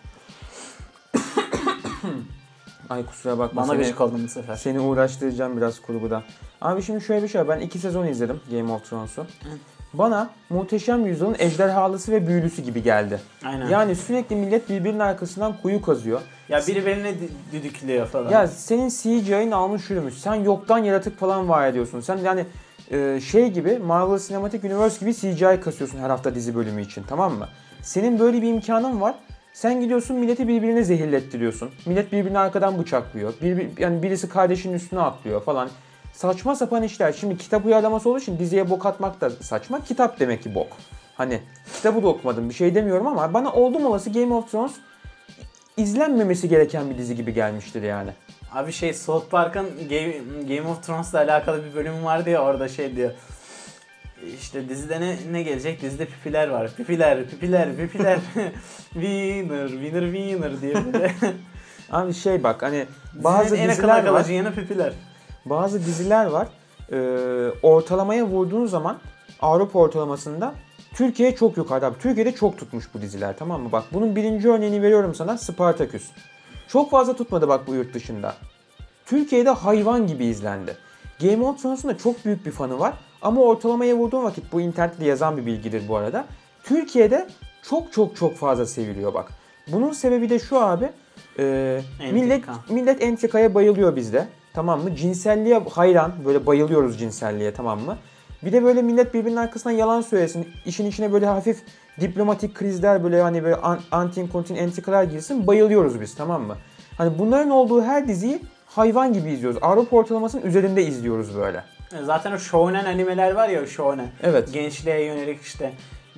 Ay kusura bakma. Bana gıcık oldum bu sefer. Seni uğraştıracağım biraz kurguda. Abi şimdi şöyle bir şey var. Ben 2 sezon izledim Game of Thrones'u. Bana Muhteşem Yüzyıl'ın ejderhalısı ve büyülüsü gibi geldi. Aynen. Yani sürekli millet birbirinin arkasından kuyu kazıyor. Ya biri birine düdüklüyor falan. Ya senin CGI'nin almış yürümüş. Sen yoktan yaratık falan var ediyorsun. Sen yani şey gibi Marvel Cinematic Universe gibi CGI kasıyorsun her hafta dizi bölümü için, tamam mı? Senin böyle bir imkanın var. Sen gidiyorsun milleti birbirine zehirlettiriyorsun. Millet birbirini arkadan bıçaklıyor. Yani birisi kardeşinin üstüne atlıyor falan. Saçma sapan işler. Şimdi kitap uyarlaması olduğu için diziye bok atmak da saçma. Kitap demek ki bok. Hani kitabı da okumadım, bir şey demiyorum ama bana oldum olası Game of Thrones izlenmemesi gereken bir dizi gibi gelmiştir yani. Abi South Park'ın Game of Thrones'la alakalı bir bölüm vardı ya, orada şey diyor. İşte dizide ne gelecek? Dizide pipiler var. Pipiler. Winner diye böyle. Abi bak hani bazı diziler var. Yanı pipiler. Bazı diziler var. Ortalamaya vurduğun zaman Avrupa ortalamasında Türkiye çok yukarıda abi. Türkiye'de çok tutmuş bu diziler, tamam mı? Bak bunun birinci örneğini veriyorum sana, Spartaküs. Çok fazla tutmadı bak bu yurt dışında. Türkiye'de hayvan gibi izlendi. Game of Thrones'un da çok büyük bir fanı var. Ama ortalamaya vurduğum vakit, bu internette yazan bir bilgidir bu arada, Türkiye'de çok fazla seviliyor bak. Bunun sebebi de şu abi. Millet entrikaya bayılıyor bizde. Tamam mı? Cinselliğe hayran. Böyle bayılıyoruz cinselliğe, tamam mı? Bir de böyle millet birbirinin arkasından yalan söylesin. İşin içine böyle hafif diplomatik krizler, böyle hani böyle antin kontin entrikalar girsin. Bayılıyoruz biz, tamam mı? Hani bunların olduğu her diziyi hayvan gibi izliyoruz. Avrupa ortalamasının üzerinde izliyoruz böyle. Zaten o shonen animeler var ya, o shonen. Evet. Gençliğe yönelik işte.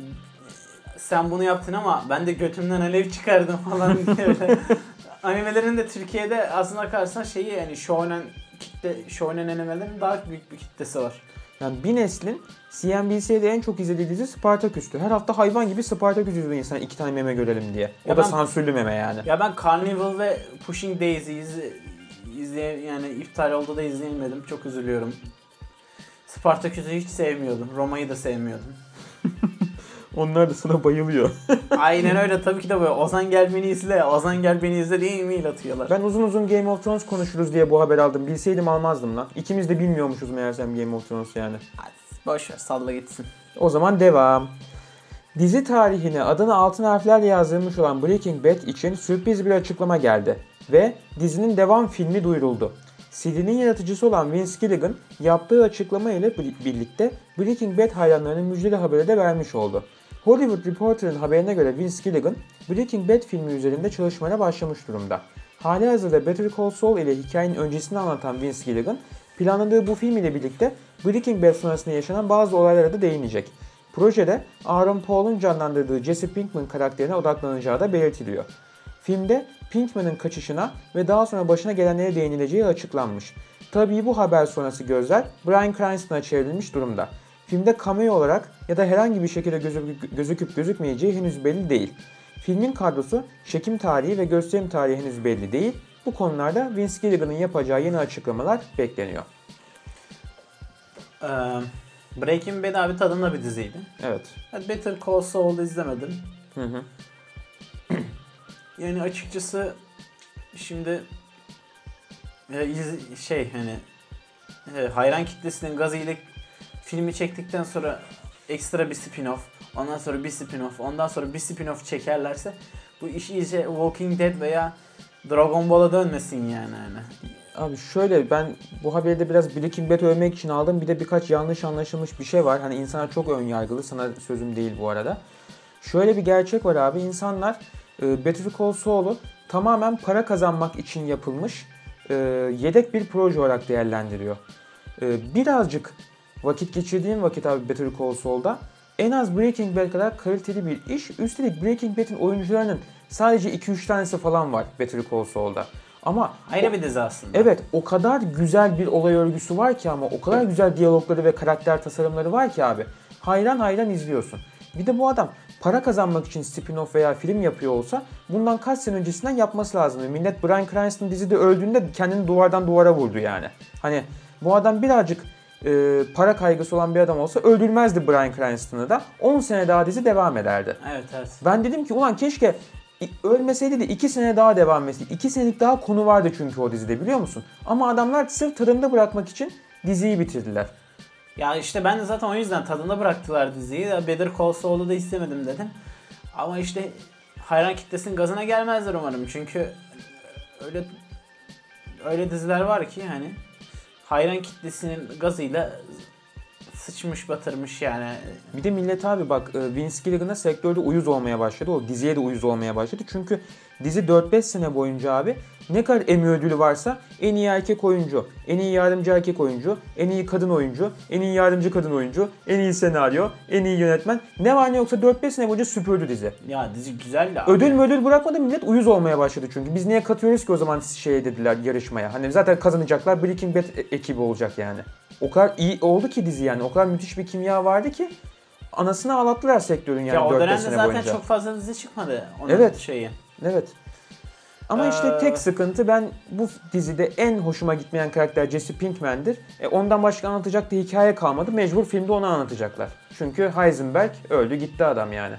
Sen bunu yaptın ama ben de götümden alev çıkardım falan diye. Animelerin de Türkiye'de aslına bakarsan şeyi, yani shonen animelerin daha büyük bir kitlesi var. Yani bir neslin CNBC'de en çok izlediği dizi Spartaküs'tü. Her hafta hayvan gibi Spartaküs izliyor insan, 2 tane meme görelim diye. O da sansürlü meme yani. Ya ben Carnival ve Pushing Daisy'yi yani iptal oldu da izleyemedim. Çok üzülüyorum. Spartaküs'ü hiç sevmiyordum. Roma'yı da sevmiyordum. Onlar da sana bayılıyor. Aynen öyle, tabii ki de böyle. Ozan gel beni izle, Ozan gel beni izle diye e-mail atıyorlar. Ben uzun Game of Thrones konuşuruz diye bu haber aldım. Bilseydim almazdım lan. İkimiz de bilmiyormuşuz meğersem Game of Thrones yani. Hadi boşver, salla gitsin. O zaman devam. Dizi tarihine adını altın harflerle yazdırmış olan Breaking Bad için sürpriz bir açıklama geldi. Ve dizinin devam filmi duyuruldu. CD'nin yaratıcısı olan Vince Gilligan yaptığı açıklama ile birlikte Breaking Bad hayranlarının müjdeli haberi de vermiş oldu. Hollywood Reporter'ın haberine göre Vince Gilligan, Breaking Bad filmi üzerinde çalışmaya başlamış durumda. Halihazırda Better Call Saul ile hikayenin öncesini anlatan Vince Gilligan, planladığı bu film ile birlikte Breaking Bad sonrasında yaşanan bazı olaylara da değinecek. Projede Aaron Paul'un canlandırdığı Jesse Pinkman karakterine odaklanacağı da belirtiliyor. Filmde Pinkman'ın kaçışına ve daha sonra başına gelenlere değinileceği açıklanmış. Tabii bu haber sonrası gözler Bryan Cranston'a çevrilmiş durumda. Filmde cameo olarak ya da herhangi bir şekilde gözüküp gözükmeyeceği henüz belli değil. Filmin kadrosu, çekim tarihi ve gösterim tarihi henüz belli değil. Bu konularda Vince Gilligan'ın yapacağı yeni açıklamalar bekleniyor. Breaking Bad abi tadında bir diziydi. Evet. Better Call Saul'u izlemedim. Hı. Yani açıkçası şimdi hayran kitlesinin gazıyla filmi çektikten sonra ekstra bir spin-off, ondan sonra bir spin-off, ondan sonra bir spin-off çekerlerse bu iş iyice Walking Dead veya Dragon Ball'a dönmesin yani. Abi şöyle, ben bu haberi de biraz Breaking Bad övmek için aldım. Bir de birkaç yanlış anlaşılmış bir şey var. Hani insanlar çok ön yargılı. Sana sözüm değil bu arada. Şöyle bir gerçek var abi. İnsanlar Better Call Saul'u tamamen para kazanmak için yapılmış yedek bir proje olarak değerlendiriyor. Birazcık vakit geçirdiğim vakit abi Better Call Saul'da en az Breaking Bad kadar kaliteli bir iş. Üstelik Breaking Bad'in oyuncularının sadece 2-3 tanesi falan var Better Call Saul'da. Ama ayrı bir dizi aslında. Evet, o kadar güzel bir olay örgüsü var ki, ama o kadar güzel diyalogları ve karakter tasarımları var ki abi. Hayran izliyorsun. Bir de bu adam para kazanmak için spin-off veya film yapıyor olsa bundan kaç sene öncesinden yapması lazımdı. Millet Bryan Cranston dizide öldüğünde kendini duvardan duvara vurdu yani. Hani bu adam birazcık para kaygısı olan bir adam olsa öldürmezdi Bryan Cranston'ı da. 10 sene daha dizi devam ederdi. Evet. Ben dedim ki ulan keşke ölmeseydi de 2 sene daha devam etseydi. 2 senelik daha konu vardı çünkü o dizide, biliyor musun? Ama adamlar sırf tadında bırakmak için diziyi bitirdiler. Ya işte ben de zaten o yüzden tadında bıraktılar diziyi. Better Call Saul'u da istemedim dedim. Ama işte hayran kitlesinin gazına gelmezler umarım. Çünkü öyle diziler var ki hani hayran kitlesinin gazıyla sıçmış batırmış yani. Bir de millet abi bak, Vince Gilligan'a sektörde uyuz olmaya başladı. O diziye de uyuz olmaya başladı. Çünkü dizi 4-5 sene boyunca abi ne kadar Emmy ödülü varsa en iyi erkek oyuncu, en iyi yardımcı erkek oyuncu, en iyi kadın oyuncu, en iyi yardımcı kadın oyuncu, en iyi senaryo, en iyi yönetmen. Ne var ne yoksa 4-5 sene boyunca süpürdü dizi. Ya dizi güzel de abi. Ödül bırakmadı, millet uyuz olmaya başladı çünkü. Biz niye katıyoruz ki o zaman dediler yarışmaya. Hani zaten kazanacaklar, Breaking Bad ekibi olacak yani. O kadar iyi oldu ki dizi yani. O kadar müthiş bir kimya vardı ki anasını ağlattılar sektörün yani 4-5 sene boyunca. Ya o dönemde zaten çok fazla dizi çıkmadı onun şeyi. Evet. Ama işte tek sıkıntı, ben bu dizide en hoşuma gitmeyen karakter Jesse Pinkman'dir. Ondan başka anlatacak da hikaye kalmadı. Mecbur filmde onu anlatacaklar. Çünkü Heisenberg öldü gitti adam yani.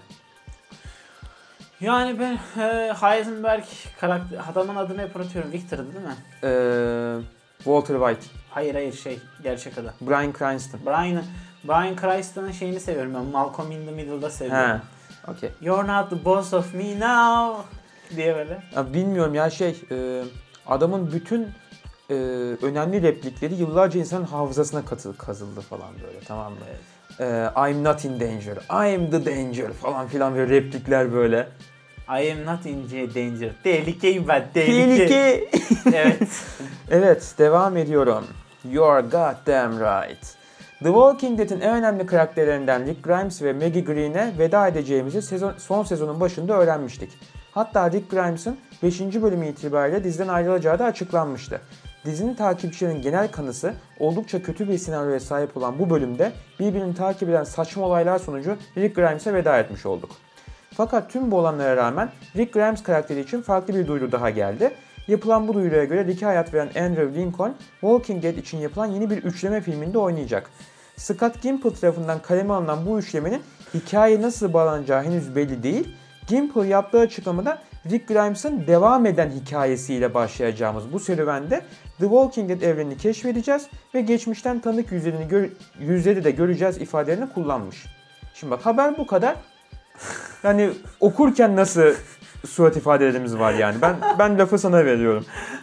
Yani ben Heisenberg karakter, adamın adını hep unutuyorum. Victor'dı değil mi? Walter White. Hayır gerçek adı. Bryan Cranston. Bryan Cranston'ın şeyini seviyorum ben. Malcolm in the Middle'da seviyorum. Okay. You're not the boss of me now diye böyle. Ya bilmiyorum ya adamın bütün önemli replikleri yıllarca insanın hafızasına kazıldı falan böyle, tamam mı? Evet. I'm not in danger, I'm the danger falan filan böyle replikler böyle. I am not in danger. Tehlikeyim ben, tehlike. Evet. Evet, devam ediyorum. You're goddamn right. The Walking Dead'in en önemli karakterlerinden Rick Grimes ve Maggie Green'e veda edeceğimizi son sezonun başında öğrenmiştik. Hatta Rick Grimes'ın 5. bölümü itibariyle diziden ayrılacağı da açıklanmıştı. Dizinin takipçilerinin genel kanısı oldukça kötü bir senaryoya sahip olan bu bölümde birbirini takip eden saçma olaylar sonucu Rick Grimes'e veda etmiş olduk. Fakat tüm bu olanlara rağmen Rick Grimes karakteri için farklı bir duyuru daha geldi. Yapılan bu duyuruya göre Rick'e hayat veren Andrew Lincoln, Walking Dead için yapılan yeni bir üçleme filminde oynayacak. Scott Gimple tarafından kaleme alınan bu üçlemenin hikayeye nasıl bağlanacağı henüz belli değil. Gimple yaptığı açıklamada Rick Grimes'ın devam eden hikayesiyle başlayacağımız bu serüvende The Walking Dead evrenini keşfedeceğiz ve geçmişten tanıdık yüzleri de göreceğiz ifadelerini kullanmış. Şimdi bak, haber bu kadar. Yani okurken nasıl surat ifadelerimiz var yani. Ben lafı sana veriyorum.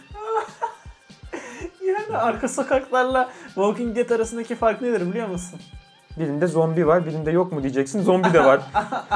Yani arka sokaklarla Walking Dead arasındaki fark nedir biliyor musun? Birinde zombi var, birinde yok mu diyeceksin. Zombi de var.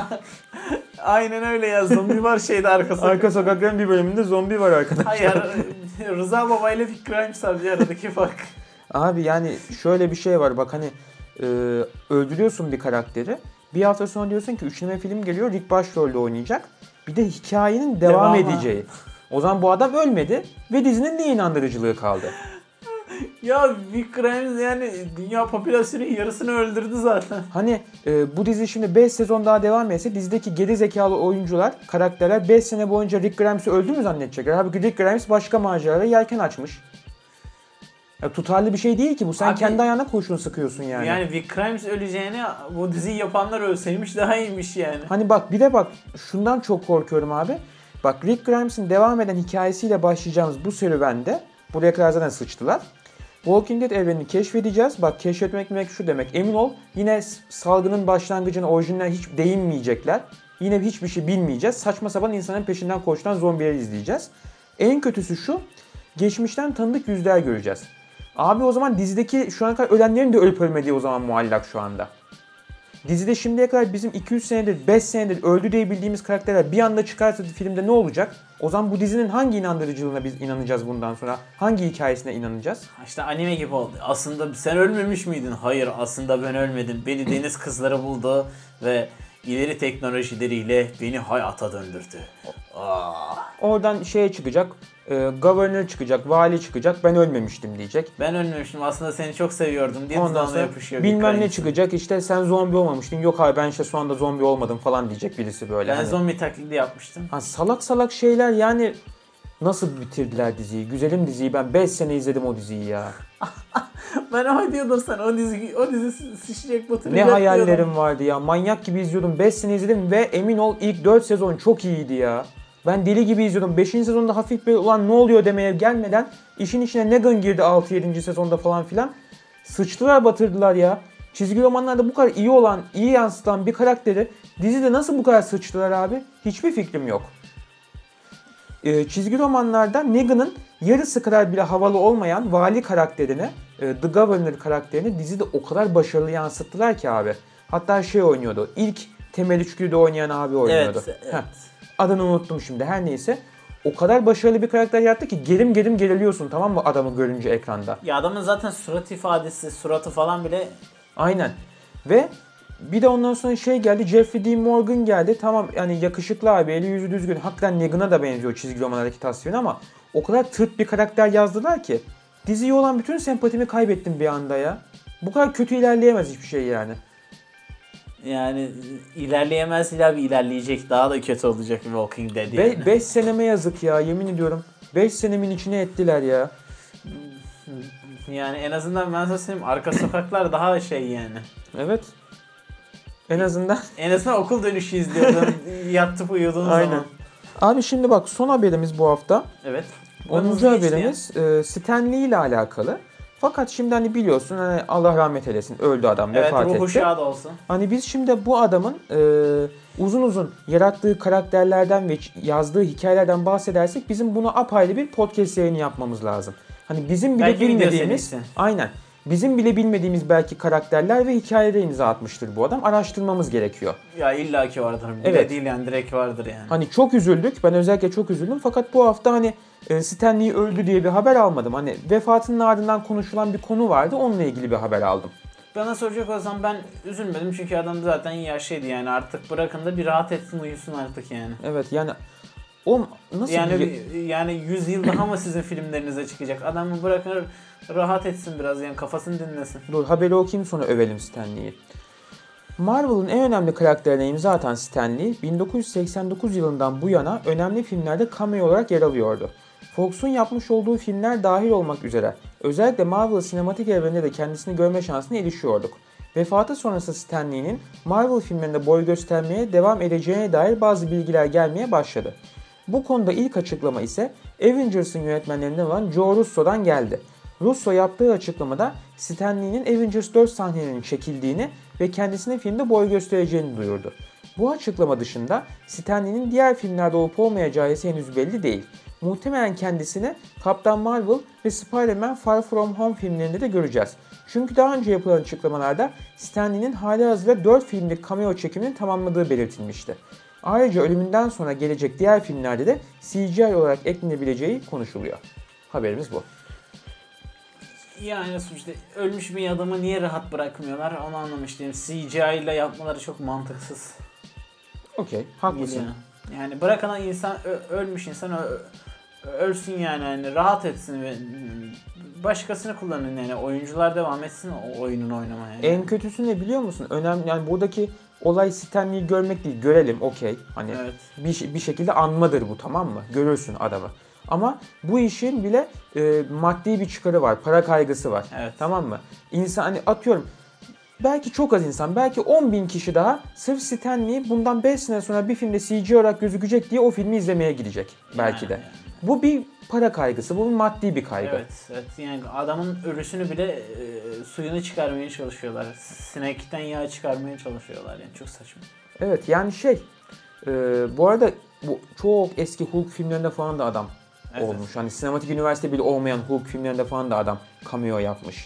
Aynen öyle ya. Zombi var şeyde arka sokak. Arka sokakların bir bölümünde zombi var arkadaşlar. Hayır. Rıza Baba ile Rick Grimes sadece aradaki fark. Abi yani şöyle bir şey var. Bak hani öldürüyorsun bir karakteri. Bir hafta sonra diyorsun ki üçleme film geliyor. Rick başrolde oynayacak. Bir de hikayenin devam edeceği. O zaman bu adam ölmedi ve dizinin ne inandırıcılığı kaldı? Ya Rick Grimes yani dünya popülasyonunun yarısını öldürdü zaten. Hani bu dizi şimdi 5 sezon daha devam etse dizideki geri zekalı oyuncular, karakterler 5 sene boyunca Rick Grimes'i öldü mü zannedecekler? Halbuki Rick Grimes başka maceralara yelken açmış. Ya, tutarlı bir şey değil ki bu. Sen kendi ayağına kurşun sıkıyorsun yani. Yani Rick Grimes öleceğine bu diziyi yapanlar ölseymiş daha iyiymiş yani. Hani bak bir de bak şundan çok korkuyorum abi. Bak Rick Grimes'in devam eden hikayesiyle başlayacağımız bu serüvende, buraya kadar zaten sıçtılar. Walking Dead evrenini keşfedeceğiz. Bak keşfetmek demek şu demek. Emin ol yine salgının başlangıcına, orijinaline hiç değinmeyecekler. Yine hiçbir şey bilmeyeceğiz. Saçma sapan insanın peşinden koşturan zombileri izleyeceğiz. En kötüsü şu. Geçmişten tanıdık yüzler göreceğiz. Abi o zaman dizideki şu ana kadar ölenlerin de ölüp ölmediği o zaman muallak şu anda. Dizide şimdiye kadar bizim 200 senedir, 5 senedir öldü diye bildiğimiz karakterler bir anda çıkarsa filmde ne olacak? O zaman bu dizinin hangi inandırıcılığına biz inanacağız bundan sonra? Hangi hikayesine inanacağız? İşte anime gibi oldu. Aslında sen ölmemiş miydin? Hayır, aslında ben ölmedim. Beni deniz kızları buldu ve ileri teknolojileriyle beni hayata döndürdü. Oradan şeye çıkacak, governor çıkacak, vali çıkacak, ben ölmemiştim diyecek. Ben ölmemiştim, aslında seni çok seviyordum diye ondan sonra yapışıyor. Bilmem ne çıkacak, işte sen zombi olmamıştın, yok abi ben işte şu anda zombi olmadım falan diyecek birisi böyle. Ben hani zombi taklidi yapmıştım. Salak salak şeyler yani. Nasıl bitirdiler diziyi? Güzelim diziyi, ben 5 sene izledim o diziyi ya. Ben ama diyordum sana o dizi şişecek batıracak. Ne hayallerim vardı ya. Manyak gibi izliyordum. 5 sene izledim ve emin ol ilk 4 sezon çok iyiydi ya. Ben deli gibi izliyordum. 5. sezonda hafif bir ulan ne oluyor demeye gelmeden işin içine Negan girdi 6-7. sezonda falan filan. Sıçtılar batırdılar ya. Çizgi romanlarda bu kadar iyi olan, iyi yansıtan bir karakteri dizide nasıl bu kadar sıçtılar abi? Hiçbir fikrim yok. Çizgi romanlarda Negan'ın yarısı kadar bile havalı olmayan vali karakterini, The Governor karakterini dizide o kadar başarılı yansıttılar ki abi. Hatta şey oynuyordu, ilk Temel Üçgü'de oynayan abi oynuyordu. Evet. Adını unuttum şimdi, her neyse. O kadar başarılı bir karakter yarattı ki gerim geriliyorsun, tamam mı, adamı görünce ekranda. Ya adamın zaten surat ifadesi, suratı falan bile... Aynen. Ve bir de ondan sonra şey geldi, Jeffrey Dean Morgan geldi. Tamam yani yakışıklı abi, eli yüzü düzgün. Hakikaten Negan'a da benziyor çizgi romanlardaki tasviri ama o kadar tırt bir karakter yazdılar ki diziye olan bütün sempatimi kaybettim bir anda ya. Bu kadar kötü ilerleyemez hiçbir şey yani. Yani ilerleyemez, illa bir ilerleyecek. Daha da kötü olacak Walking Dead yani. 5 seneme yazık ya, yemin ediyorum. 5 senemin içine ettiler ya. Yani en azından ben sana söyleyeyim, arka sokaklar daha şey yani. Evet. En azından. En azından okul dönüşü izliyordun. Yatıp uyuduğun Aynen. zaman. Abi şimdi bak, son haberimiz bu hafta. Evet. 10. haberimiz Stan Lee ile alakalı. Fakat şimdi hani biliyorsun, hani Allah rahmet eylesin, öldü adam, vefat etti. Evet, ruhu şad olsun. Hani biz şimdi bu adamın uzun uzun yarattığı karakterlerden ve yazdığı hikayelerden bahsedersek bizim buna apayrı bir podcast yayını yapmamız lazım. Hani bizim bile Belki video bilmediğimiz, serisi. aynen, bizim bile bilmediğimiz belki karakterler ve hikayelere imza atmıştır bu adam. Araştırmamız gerekiyor. Ya illaki vardır. Bir Evet. de değil yani, direkt vardır yani. Hani çok üzüldük. Ben özellikle çok üzüldüm. Fakat bu hafta hani Stan Lee öldü diye bir haber almadım. Hani vefatının ardından konuşulan bir konu vardı. Onunla ilgili bir haber aldım. Bana soracak olsam ben üzülmedim çünkü adam zaten yaşlıydı yani, artık bırakın da bir rahat etsin, uyusun artık yani. Evet yani o nasıl yani 100 yıl daha mı sizin filmlerinize çıkacak? Adamı bırakın rahat etsin biraz yani, kafasını dinlesin. Dur, haberi okuyayım sonra övelim Stan Lee'yi. Marvel'ın en önemli karakterine imza atan Stan Lee, 1989 yılından bu yana önemli filmlerde cameo olarak yer alıyordu. Fox'un yapmış olduğu filmler dahil olmak üzere özellikle Marvel sinematik evreninde de kendisini görme şansına erişiyorduk. Vefatı sonrası Stan Lee'nin Marvel filmlerinde boy göstermeye devam edeceğine dair bazı bilgiler gelmeye başladı. Bu konuda ilk açıklama ise Avengers'ın yönetmenlerinden olan Joe Russo'dan geldi. Russo yaptığı açıklamada Stan Lee'nin Avengers 4 sahnelerinin çekildiğini ve kendisine filmde boy göstereceğini duyurdu. Bu açıklama dışında Stan Lee'nin diğer filmlerde olup olmayacağı ise henüz belli değil. Muhtemelen kendisini Kaptan Marvel ve Spider-Man Far From Home filmlerinde de göreceğiz. Çünkü daha önce yapılan açıklamalarda Stan Lee'nin halihazırda 4 filmlik cameo çekimini tamamladığı belirtilmişti. Ayrıca ölümünden sonra gelecek diğer filmlerde de CGI olarak eklenebileceği konuşuluyor. Haberimiz bu. Yani sonuçta ölmüş bir adamı niye rahat bırakmıyorlar onu anlamış değilim. CGI ile yapmaları çok mantıksız. Okey, haklısın. Geliyor. Yani bırakan insan, ölmüş insan ölsün yani, hani rahat etsin ve başkasını kullanın yani, oyuncular devam etsin o oyunun oynamaya. Yani. En kötüsü ne biliyor musun? Önemli yani, buradaki olay Stan Lee'yi görmek değil, görelim okey. Hani evet. bir şekilde anmadır bu, tamam mı? Görürsün adamı. Ama bu işin bile maddi bir çıkarı var, para kaygısı var. Evet. Tamam mı? İnsan hani atıyorum, belki çok az insan, belki 10.000 kişi daha sırf Stan Lee bundan 5 sene sonra bir filmde CGI olarak gözükecek diye o filmi izlemeye gidecek belki de. Yani. Bu bir para kaygısı, bu bir maddi bir kaygı. Evet yani adamın ölüsünü bile suyunu çıkarmaya çalışıyorlar. Sinekten yağ çıkarmaya çalışıyorlar yani, çok saçma. Evet yani bu arada bu çok eski Hulk filmlerinde falan da adam olmuş. Hani sinematik üniversite bile olmayan Hulk filmlerinde falan da adam cameo yapmış.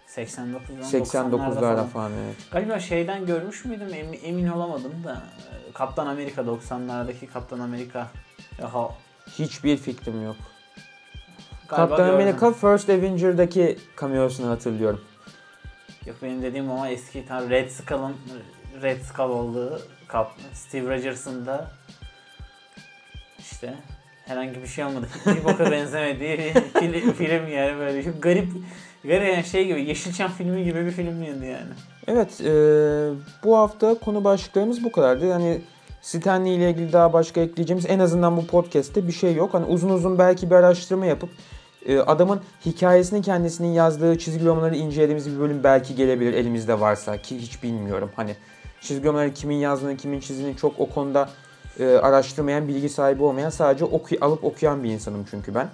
89'larda falan evet. Galiba şeyden görmüş müydüm, emin olamadım da Kaptan Amerika, 90'lardaki Kaptan Amerika. Hiçbir fikrim yok. Galiba Kaptan gördüm. Amerika First Avenger'daki cameosunu hatırlıyorum. Yok, benim dediğim ama eski tam Red Skull olduğu Steve Rogers'ın da işte herhangi bir şey olmadı. Hiçbir boka benzemediği film yani, böyle garip yani, şey gibi, Yeşilçam filmi gibi bir filmdi yani. Evet, bu hafta konu başlıklarımız bu kadardı. Yani Stan Lee ile ilgili daha başka ekleyeceğimiz en azından bu podcast'te bir şey yok. Hani uzun uzun belki bir araştırma yapıp adamın hikayesini, kendisinin yazdığı çizgi romanları incelediğimiz bir bölüm belki gelebilir, elimizde varsa, ki hiç bilmiyorum. Hani çizgi romanları kimin yazdığını, kimin çizdiğini çok o konuda araştırmayan, bilgi sahibi olmayan, sadece alıp okuyan bir insanım çünkü ben.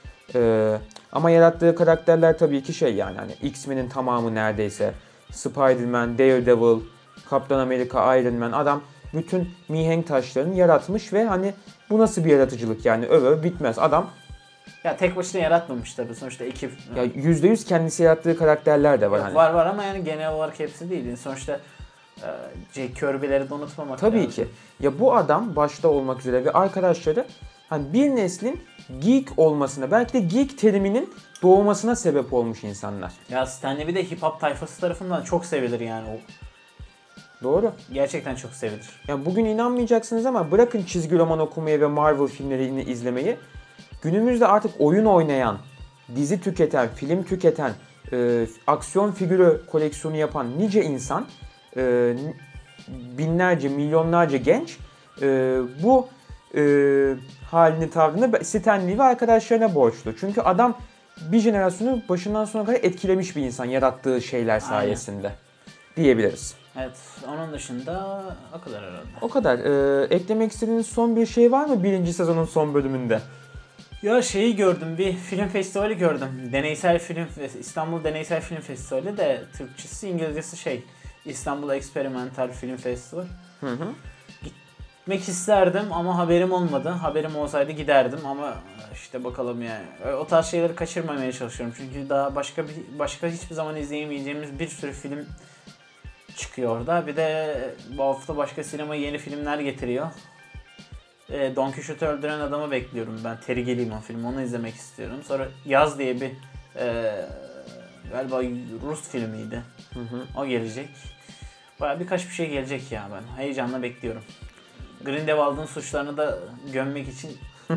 Ama yarattığı karakterler tabii ki yani hani X-Men'in tamamı neredeyse, Spider-Man, Daredevil, Kaptan Amerika, Iron Man, adam bütün mihenk taşlarını yaratmış ve hani bu nasıl bir yaratıcılık yani, öve bitmez adam. Ya tek başına yaratmamış tabii, sonuçta ekip. Ya %100 kendisi yarattığı karakterler de var. Yok, hani. Var ama yani genel olarak hepsi değil. Sonuçta Jack Kirby'leri de unutmamak tabii lazım. ki. Ya bu adam başta olmak üzere ve arkadaşları hani bir neslin geek olmasına, belki de geek teriminin doğmasına sebep olmuş insanlar. Ya Stan Lee bir de hip hop tayfası tarafından çok sevilir yani o. Doğru. Gerçekten çok sevilir. Yani bugün inanmayacaksınız ama bırakın çizgi roman okumayı ve Marvel filmlerini izlemeyi. Günümüzde artık oyun oynayan, dizi tüketen, film tüketen, aksiyon figürü koleksiyonu yapan nice insan binlerce, milyonlarca genç bu halini, tavrını Stan Lee ve arkadaşlarına borçlu. Çünkü adam bir jenerasyonu başından sona kadar etkilemiş bir insan yarattığı şeyler sayesinde diyebiliriz. Evet, onun dışında o kadar herhalde. O kadar. Eklemek istediğiniz son bir şey var mı birinci sezonun son bölümünde? Ya şeyi gördüm, bir film festivali gördüm. İstanbul Deneysel Film Festivali de Türkçesi, İngilizcesi İstanbul Experimental Film Festival. Gitmek isterdim ama haberim olmadı. Haberim olsaydı giderdim ama işte bakalım yani. O tarz şeyleri kaçırmamaya çalışıyorum. Çünkü daha başka hiçbir zaman izleyemeyeceğimiz bir sürü film çıkıyor orada. Bir de bu hafta başka sinema yeni filmler getiriyor. Don Quixote Öldüren Adam'ı bekliyorum ben. Terry Gilliam filmi. Onu izlemek istiyorum. Sonra Yaz diye bir galiba Rus filmiydi. O gelecek. Bayağı birkaç bir şey gelecek ya ben. Heyecanla bekliyorum. Grindelwald'ın suçlarını da gömmek için.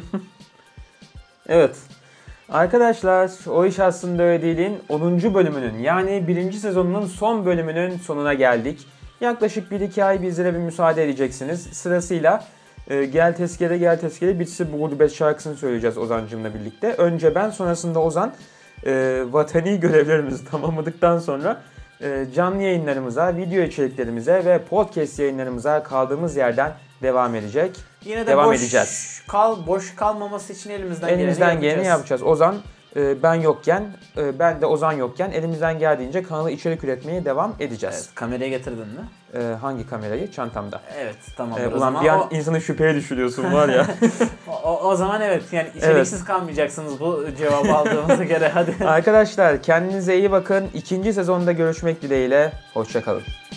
Evet. Arkadaşlar, O İş Aslında Öyle Değil'in 10. bölümünün yani 1. sezonunun son bölümünün sonuna geldik. Yaklaşık 1-2 ay bizlere bir müsaade edeceksiniz. Sırasıyla Gel Tezkere Gel Tezkere Bitsi Bu Gurbet şarkısını söyleyeceğiz Ozan'cığımla birlikte. Önce ben, sonrasında Ozan vatani görevlerimizi tamamladıktan sonra canlı yayınlarımıza, video içeriklerimize ve podcast yayınlarımıza kaldığımız yerden devam edecek. Yine de boş kalmaması için elimizden geleni yapacağız. Ozan ben yokken, ben de Ozan yokken elimizden geldiğince kanala içerik üretmeye devam edeceğiz. Evet, kamerayı getirdin mi? Hangi kamerayı? Çantamda. Evet, tamam. Ulan bir an insanı şüpheye düşürüyorsun var ya. o zaman evet, yani içeriksiz kalmayacaksınız bu cevabı aldığımıza göre hadi. Arkadaşlar kendinize iyi bakın. 2. sezonda görüşmek dileğiyle. Hoşça kalın.